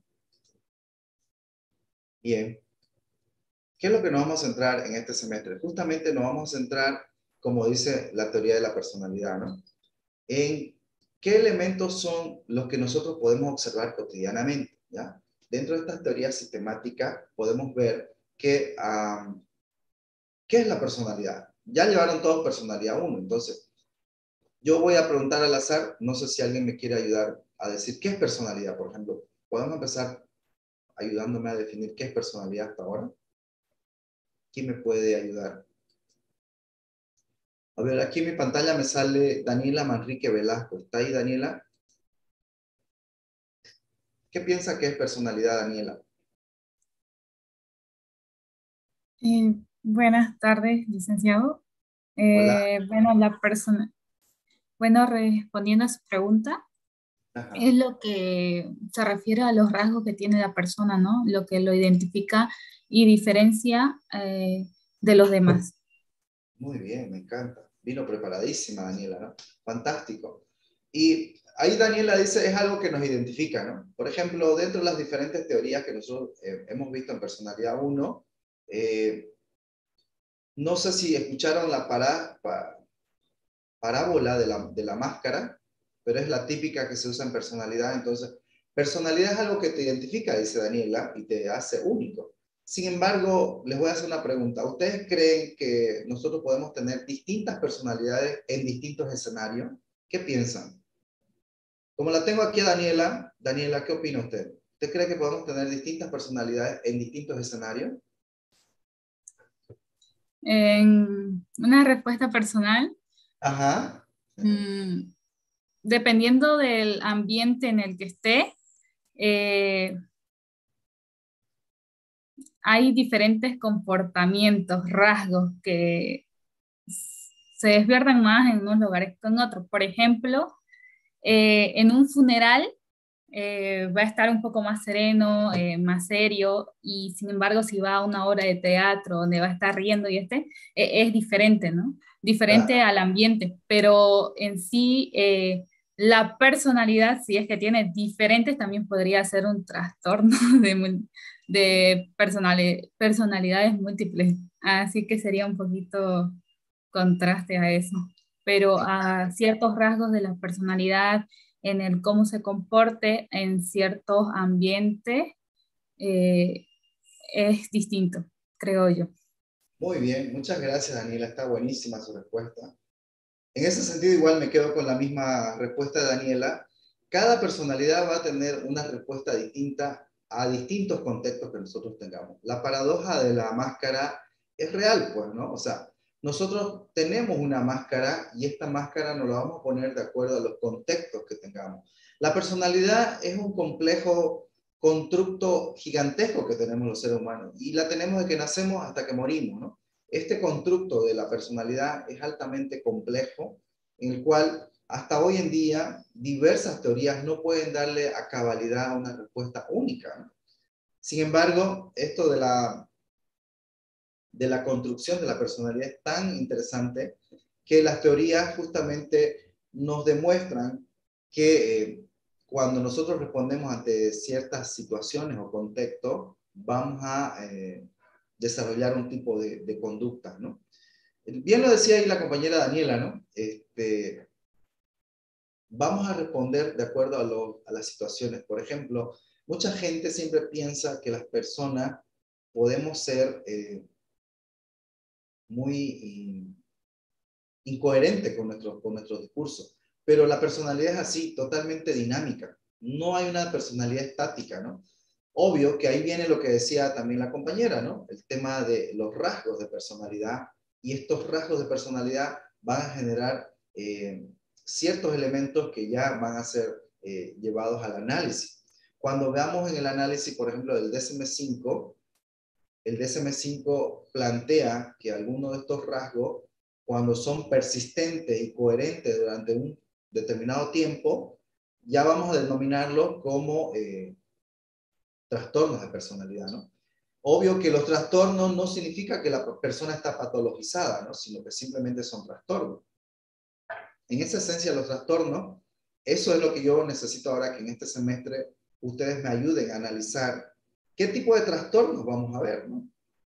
Bien. ¿Qué es lo que nos vamos a centrar en este semestre? Justamente nos vamos a centrar, como dice la teoría de la personalidad, ¿no? En qué elementos son los que nosotros podemos observar cotidianamente, ¿ya? Dentro de estas teorías sistemáticas podemos ver que, ¿qué es la personalidad? Ya llevaron todos personalidad 1, entonces yo voy a preguntar al azar, no sé si alguien me quiere ayudar a decir qué es personalidad, por ejemplo. ¿Podemos empezar ayudándome a definir qué es personalidad hasta ahora? ¿Quién me puede ayudar? A ver, aquí en mi pantalla me sale Daniela Manrique Velasco. ¿Está ahí, Daniela? ¿Qué piensa que es personalidad, Daniela? Buenas tardes, licenciado. Hola. Bueno, respondiendo a su pregunta, Ajá. es lo que se refiere a los rasgos que tiene la persona, ¿no? Lo que lo identifica y diferencia de los demás. Muy bien, me encanta. Vino preparadísima, Daniela, ¿no? Fantástico. Y ahí Daniela dice, es algo que nos identifica, ¿no? Por ejemplo, dentro de las diferentes teorías que nosotros hemos visto en Personalidad 1, no sé si escucharon la parábola de la máscara, pero es la típica que se usa en personalidad. Entonces, personalidad es algo que te identifica, dice Daniela, y te hace único. Sin embargo, les voy a hacer una pregunta. ¿Ustedes creen que nosotros podemos tener distintas personalidades en distintos escenarios? ¿Qué piensan? Como la tengo aquí a Daniela, Daniela, ¿qué opina usted? ¿Usted cree que podemos tener distintas personalidades en distintos escenarios? En una respuesta personal, Ajá. dependiendo del ambiente en el que esté, hay diferentes comportamientos, rasgos que se despiertan más en unos lugares que en otros. Por ejemplo, en un funeral va a estar un poco más sereno, más serio, y sin embargo, si va a una obra de teatro donde va a estar riendo y es diferente, ¿no? Diferente al ambiente, pero en sí, la personalidad, si es que tiene diferentes, también podría ser un trastorno de personalidades múltiples. Así que sería un poquito contraste a eso. Pero a ciertos rasgos de la personalidad, en el cómo se comporte en ciertos ambientes, eh, es distinto, creo yo. Muy bien, muchas gracias, Daniela. Está buenísima su respuesta. En ese sentido, igual me quedo con la misma respuesta de Daniela. Cada personalidad va a tener una respuesta distinta a distintos contextos que nosotros tengamos. La paradoja de la máscara es real, pues, ¿no? O sea, nosotros tenemos una máscara y esta máscara nos la vamos a poner de acuerdo a los contextos que tengamos. La personalidad es un complejo constructo gigantesco que tenemos los seres humanos y la tenemos de que nacemos hasta que morimos, ¿no? Este constructo de la personalidad es altamente complejo, en el cual hasta hoy en día diversas teorías no pueden darle a cabalidad una respuesta única, ¿no? Sin embargo, esto de la construcción de la personalidad es tan interesante que las teorías justamente nos demuestran que cuando nosotros respondemos ante ciertas situaciones o contextos, vamos a desarrollar un tipo de conducta, ¿no? Bien lo decía ahí la compañera Daniela, ¿no? Vamos a responder de acuerdo a las situaciones. Por ejemplo, mucha gente siempre piensa que las personas podemos ser muy incoherentes con nuestro discurso, pero la personalidad es así, totalmente dinámica. No hay una personalidad estática, ¿no? Obvio que ahí viene lo que decía también la compañera, ¿no? El tema de los rasgos de personalidad, y estos rasgos de personalidad van a generar ciertos elementos que ya van a ser llevados al análisis. Cuando veamos en el análisis, por ejemplo, del DSM-5, el DSM-5 plantea que algunos de estos rasgos, cuando son persistentes y coherentes durante un determinado tiempo, ya vamos a denominarlos como trastornos de personalidad, ¿no? Obvio que los trastornos no significa que la persona está patologizada, ¿no? Sino que simplemente son trastornos. En esa esencia, los trastornos, eso es lo que yo necesito ahora que en este semestre ustedes me ayuden a analizar qué tipo de trastornos vamos a ver, ¿no?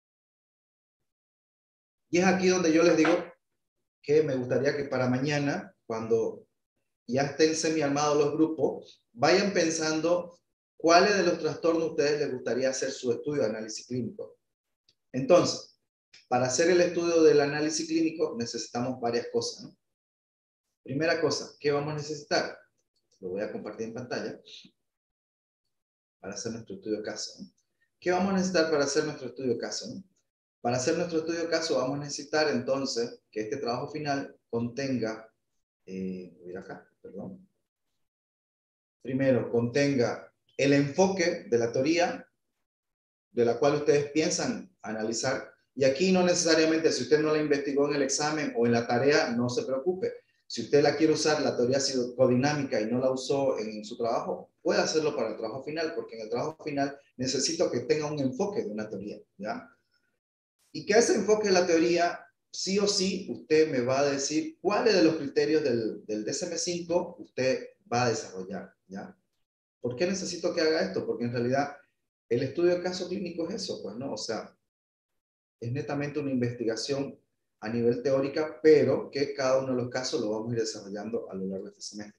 Y es aquí donde yo les digo que me gustaría que para mañana, cuando ya estén semi-armados los grupos, vayan pensando cuáles de los trastornos a ustedes les gustaría hacer su estudio de análisis clínico. Entonces, para hacer el estudio del análisis clínico necesitamos varias cosas, ¿no? Primera cosa, ¿qué vamos a necesitar? Lo voy a compartir en pantalla para hacer nuestro estudio de caso, ¿no? ¿Qué vamos a necesitar para hacer nuestro estudio de caso, ¿no? Para hacer nuestro estudio de caso vamos a necesitar entonces que este trabajo final contenga, voy acá, perdón. Primero, contenga el enfoque de la teoría de la cual ustedes piensan analizar. Y aquí no necesariamente, si usted no la investigó en el examen o en la tarea, no se preocupe. Si usted la quiere usar, la teoría psicodinámica, y no la usó en su trabajo, puede hacerlo para el trabajo final, porque en el trabajo final necesito que tenga un enfoque de una teoría, ¿ya? Y que ese enfoque de la teoría, sí o sí, usted me va a decir cuáles de los criterios del DSM-5 usted va a desarrollar, ¿ya? ¿Por qué necesito que haga esto? Porque en realidad el estudio de caso clínico es eso, pues, ¿no? O sea, es netamente una investigación a nivel teórica, pero que cada uno de los casos lo vamos a ir desarrollando a lo largo de este semestre.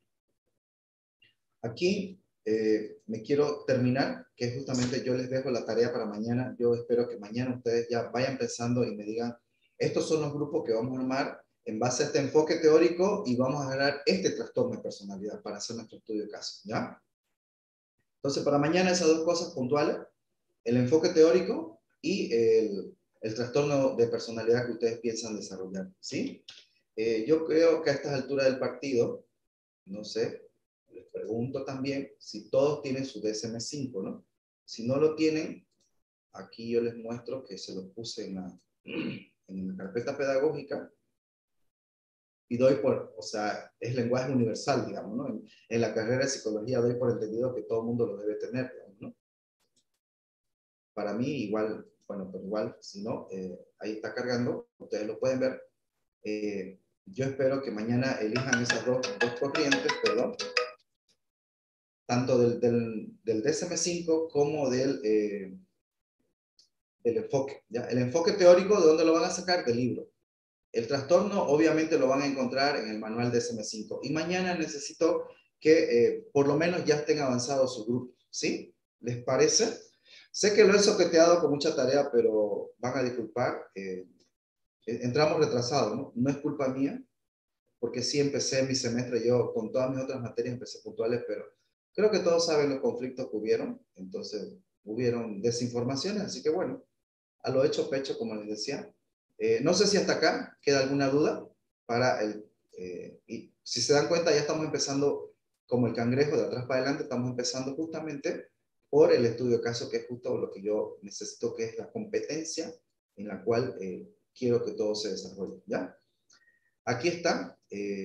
Aquí me quiero terminar, que justamente yo les dejo la tarea para mañana. Yo espero que mañana ustedes ya vayan pensando y me digan, estos son los grupos que vamos a armar en base a este enfoque teórico y vamos a generar este trastorno de personalidad para hacer nuestro estudio de caso, ¿ya? Entonces, para mañana esas dos cosas puntuales, el enfoque teórico y el trastorno de personalidad que ustedes piensan desarrollar, ¿sí? Yo creo que a estas alturas del partido, no sé, les pregunto también si todos tienen su DSM-5, ¿no? Si no lo tienen, aquí yo les muestro que se los puse en la carpeta pedagógica y doy por, o sea, es lenguaje universal, digamos, ¿no? En la carrera de psicología doy por entendido que todo el mundo lo debe tener, digamos, ¿no? Para mí igual, bueno, pero igual, si no, ahí está cargando, ustedes lo pueden ver. Yo espero que mañana elijan esas dos corrientes, perdón, tanto del DSM-5 como del enfoque, ¿ya? El enfoque teórico, ¿de dónde lo van a sacar? Del libro. El trastorno, obviamente, lo van a encontrar en el manual DSM-5. Y mañana necesito que por lo menos ya estén avanzados sus grupos, ¿sí? ¿Les parece? Sé que lo he soqueteado con mucha tarea, pero van a disculpar. Entramos retrasados, ¿no? No es culpa mía, porque sí empecé mi semestre, yo con todas mis otras materias empecé puntuales, pero creo que todos saben los conflictos que hubieron, entonces hubieron desinformaciones, así que bueno, a lo hecho pecho, como les decía. No sé si hasta acá queda alguna duda para y si se dan cuenta ya estamos empezando como el cangrejo de atrás para adelante, estamos empezando justamente por el estudio de caso, que es justo lo que yo necesito, que es la competencia en la cual quiero que todo se desarrolle, ¿ya? Aquí está,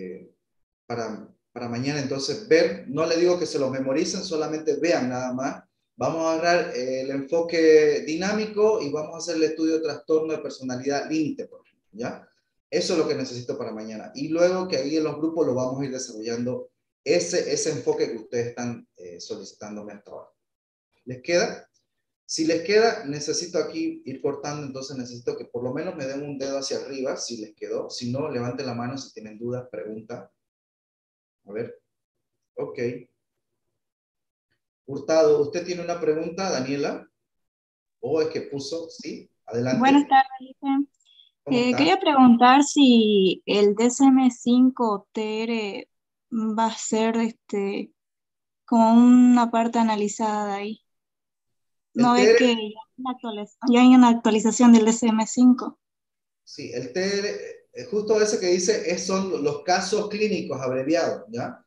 para mañana entonces ver, no le digo que se lo memoricen, solamente vean nada más. Vamos a agarrar el enfoque dinámico y vamos a hacer el estudio de trastorno de personalidad límite, por ejemplo, ¿ya? Eso es lo que necesito para mañana. Y luego que ahí en los grupos lo vamos a ir desarrollando ese enfoque que ustedes están solicitándome hasta ahora. ¿Les queda? Si les queda, necesito aquí ir cortando, entonces necesito que por lo menos me den un dedo hacia arriba, si les quedó. Si no, levanten la mano si tienen dudas, preguntas. A ver. Ok. Hurtado, ¿usted tiene una pregunta, Daniela? ¿O es que puso? Sí, adelante. Buenas tardes, Licen. Quería preguntar si el DSM-5 TR va a ser como una parte analizada de ahí. ¿No es que ya hay una actualización del DSM-5? Sí, el TR, justo ese que dice, son los casos clínicos abreviados, ¿ya?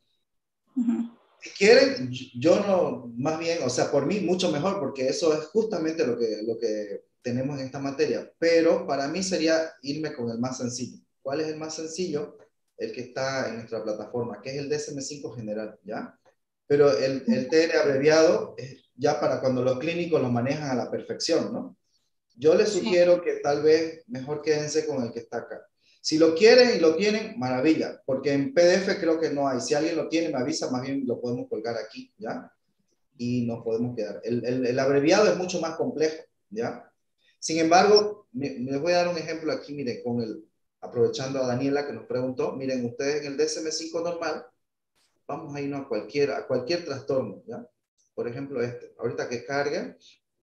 Si quieren, yo no, más bien, o sea, por mí mucho mejor, porque eso es justamente lo que tenemos en esta materia, pero para mí sería irme con el más sencillo. ¿Cuál es el más sencillo? El que está en nuestra plataforma, que es el DSM-5 general, ¿ya? Pero el TR abreviado es ya para cuando los clínicos lo manejan a la perfección, ¿no? Yo les sugiero que tal vez mejor quédense con el que está acá. Si lo quieren y lo tienen, maravilla, porque en PDF creo que no hay. Si alguien lo tiene, me avisa, más bien lo podemos colgar aquí, ¿ya? Y nos podemos quedar. El abreviado es mucho más complejo, ¿ya? Sin embargo, les voy a dar un ejemplo aquí, miren, aprovechando a Daniela que nos preguntó, miren, ustedes en el DSM-5 normal, vamos a irnos a cualquier trastorno, ¿ya? Por ejemplo, ahorita que cargue,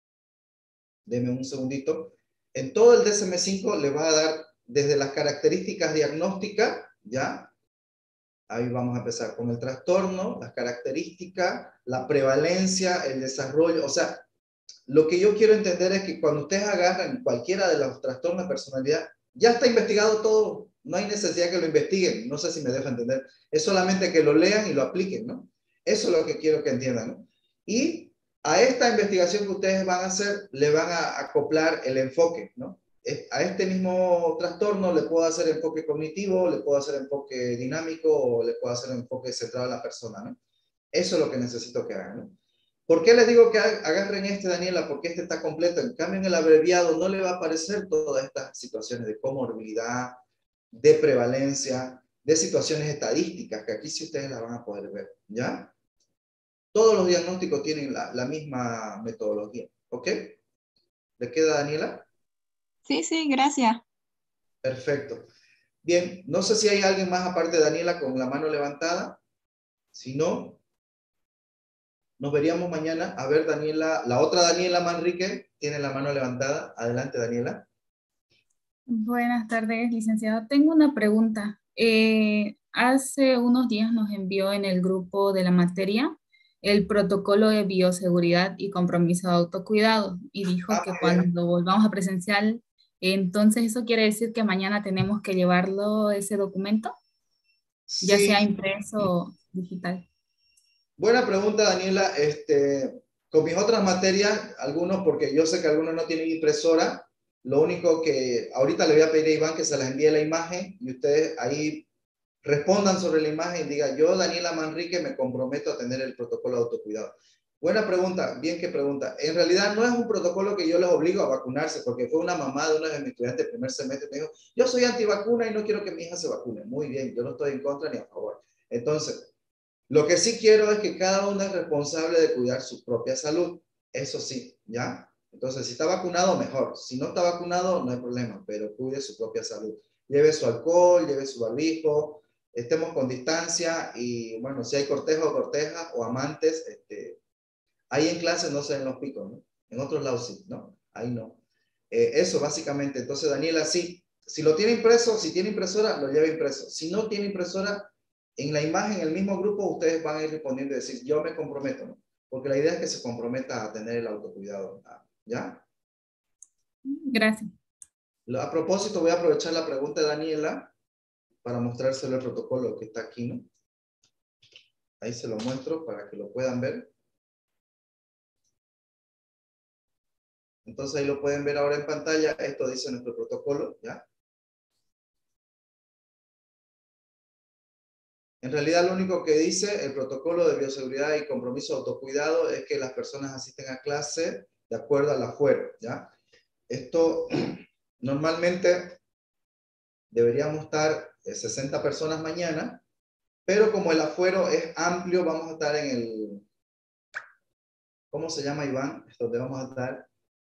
deme un segundito. En todo el DSM-5 le va a dar desde las características diagnósticas, ¿ya? Ahí vamos a empezar con el trastorno, las características, la prevalencia, el desarrollo. O sea, lo que yo quiero entender es que cuando ustedes agarran cualquiera de los trastornos de personalidad, ya está investigado todo. No hay necesidad que lo investiguen. No sé si me dejo entender. Es solamente que lo lean y lo apliquen, ¿no? Eso es lo que quiero que entiendan, ¿no? Y a esta investigación que ustedes van a hacer, le van a acoplar el enfoque, ¿no? A este mismo trastorno le puedo hacer enfoque cognitivo, le puedo hacer enfoque dinámico o le puedo hacer enfoque centrado en la persona, ¿no? Eso es lo que necesito que hagan, ¿no? ¿Por qué les digo que agarren Daniela? Porque está completo. En cambio, en el abreviado no le va a aparecer todas estas situaciones de comorbilidad, de prevalencia, de situaciones estadísticas, que aquí sí ustedes las van a poder ver, ¿ya? Todos los diagnósticos tienen la misma metodología, ¿ok? ¿Le queda, Daniela? Sí, sí, gracias. Perfecto. Bien, no sé si hay alguien más aparte de Daniela con la mano levantada. Si no, nos veríamos mañana. A ver, Daniela, la otra Daniela Manrique tiene la mano levantada. Adelante, Daniela. Buenas tardes, licenciado. Tengo una pregunta. Hace unos días nos envió en el grupo de la materia el protocolo de bioseguridad y compromiso de autocuidado y dijo que cuando volvamos a presencial, entonces eso quiere decir que mañana tenemos que llevarlo ese documento, sí, ya sea impreso o digital. Buena pregunta, Daniela. Con mis otras materias, algunos, porque yo sé que algunos no tienen impresora, lo único que ahorita le voy a pedir a Iván que se les envíe la imagen y ustedes ahí respondan sobre la imagen y digan, yo, Daniela Manrique, me comprometo a tener el protocolo de autocuidado. Buena pregunta, bien que pregunta. En realidad no es un protocolo que yo les obligo a vacunarse, porque fue una mamá de uno de mis estudiantes del primer semestre que me dijo, yo soy antivacuna y no quiero que mi hija se vacune. Muy bien, yo no estoy en contra ni a favor. Entonces, lo que sí quiero es que cada uno es responsable de cuidar su propia salud. Eso sí, ¿ya? Entonces, si está vacunado, mejor. Si no está vacunado, no hay problema, pero cuide su propia salud. Lleve su alcohol, lleve su barbijo, estemos con distancia y, bueno, si hay cortejo o corteja o amantes, ahí en clase no se ven los picos, ¿no? En otros lados sí, ¿no? Ahí no. Eso básicamente. Entonces, Daniela, sí. Si lo tiene impreso, si tiene impresora, lo lleva impreso. Si no tiene impresora, en la imagen, en el mismo grupo, ustedes van a ir respondiendo y decir, yo me comprometo, ¿no? Porque la idea es que se comprometa a tener el autocuidado, ¿ya? Gracias. A propósito, voy a aprovechar la pregunta de Daniela para mostrárselo el protocolo que está aquí, ¿no? Ahí se lo muestro para que lo puedan ver. Entonces ahí lo pueden ver ahora en pantalla. Esto dice nuestro protocolo, ¿ya? En realidad lo único que dice el protocolo de bioseguridad y compromiso de autocuidado es que las personas asisten a clase de acuerdo al afuero, ¿ya? Esto normalmente deberíamos estar 60 personas mañana, pero como el afuero es amplio, vamos a estar en el, ¿cómo se llama, Iván? Es donde vamos a estar,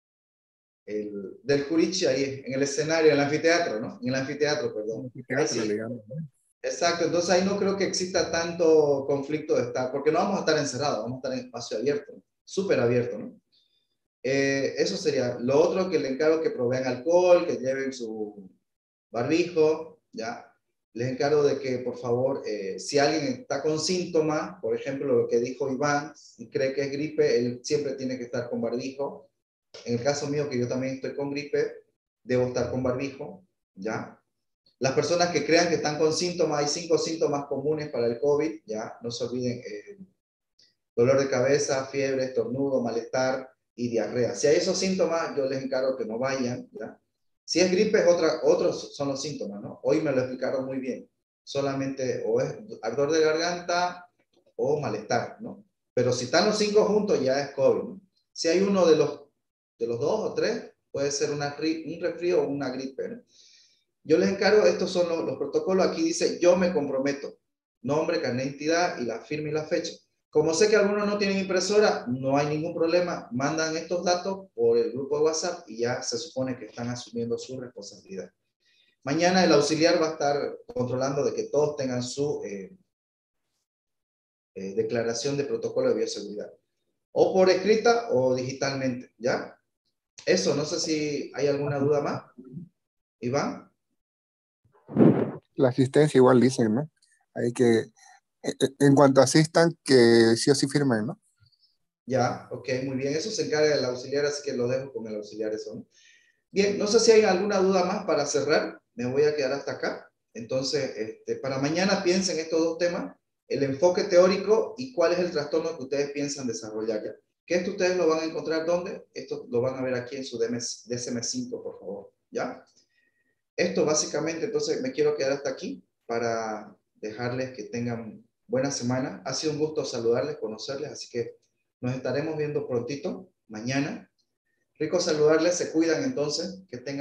del Curichi ahí, en el escenario, en el anfiteatro, ¿no? En el anfiteatro, perdón. Ahí sí. Exacto, entonces ahí no creo que exista tanto conflicto de estar, porque no vamos a estar encerrados, vamos a estar en espacio abierto, súper abierto, ¿no? Eso sería. Lo otro que le encargo que provean alcohol, que lleven su barbijo, ¿ya? Les encargo de que, por favor, si alguien está con síntomas, por ejemplo, lo que dijo Iván, y cree que es gripe, él siempre tiene que estar con barbijo. En el caso mío, que yo también estoy con gripe, debo estar con barbijo, ¿ya? Las personas que crean que están con síntomas, hay 5 síntomas comunes para el COVID, ¿ya? No se olviden, dolor de cabeza, fiebre, estornudo, malestar y diarrea. Si hay esos síntomas, yo les encargo que no vayan, ¿ya? Si es gripe, otros son los síntomas, ¿no? Hoy me lo explicaron muy bien. Solamente o es ardor de garganta o malestar, ¿no? Pero si están los 5 juntos, ya es COVID, ¿no? Si hay uno de los 2 o 3, puede ser un resfrío o una gripe, ¿no? Yo les encargo, estos son los protocolos. Aquí dice, yo me comprometo. Nombre, carnet de identidad y la firma y la fecha. Como sé que algunos no tienen impresora, no hay ningún problema. Mandan estos datos por el grupo de WhatsApp y ya se supone que están asumiendo su responsabilidad. Mañana el auxiliar va a estar controlando de que todos tengan su declaración de protocolo de bioseguridad. O por escrita o digitalmente, ¿ya? Eso, no sé si hay alguna duda más. Iván. La asistencia igual dicen, ¿no? Hay que, en cuanto asistan, que sí o sí firmen, ¿no? Ya, ok, muy bien. Eso se encarga del auxiliar, así que lo dejo con el auxiliar eso, ¿no? Bien, no sé si hay alguna duda más para cerrar. Me voy a quedar hasta acá. Entonces, para mañana piensen estos 2 temas, el enfoque teórico y cuál es el trastorno que ustedes piensan desarrollar, ¿ya? Que esto ustedes lo van a encontrar ¿dónde? Esto lo van a ver aquí en su DSM-5, por favor, ¿ya? Esto básicamente, entonces me quiero quedar hasta aquí para dejarles que tengan buena semana. Ha sido un gusto saludarles, conocerles, así que nos estaremos viendo prontito, mañana. Rico saludarles, se cuidan entonces, que tengan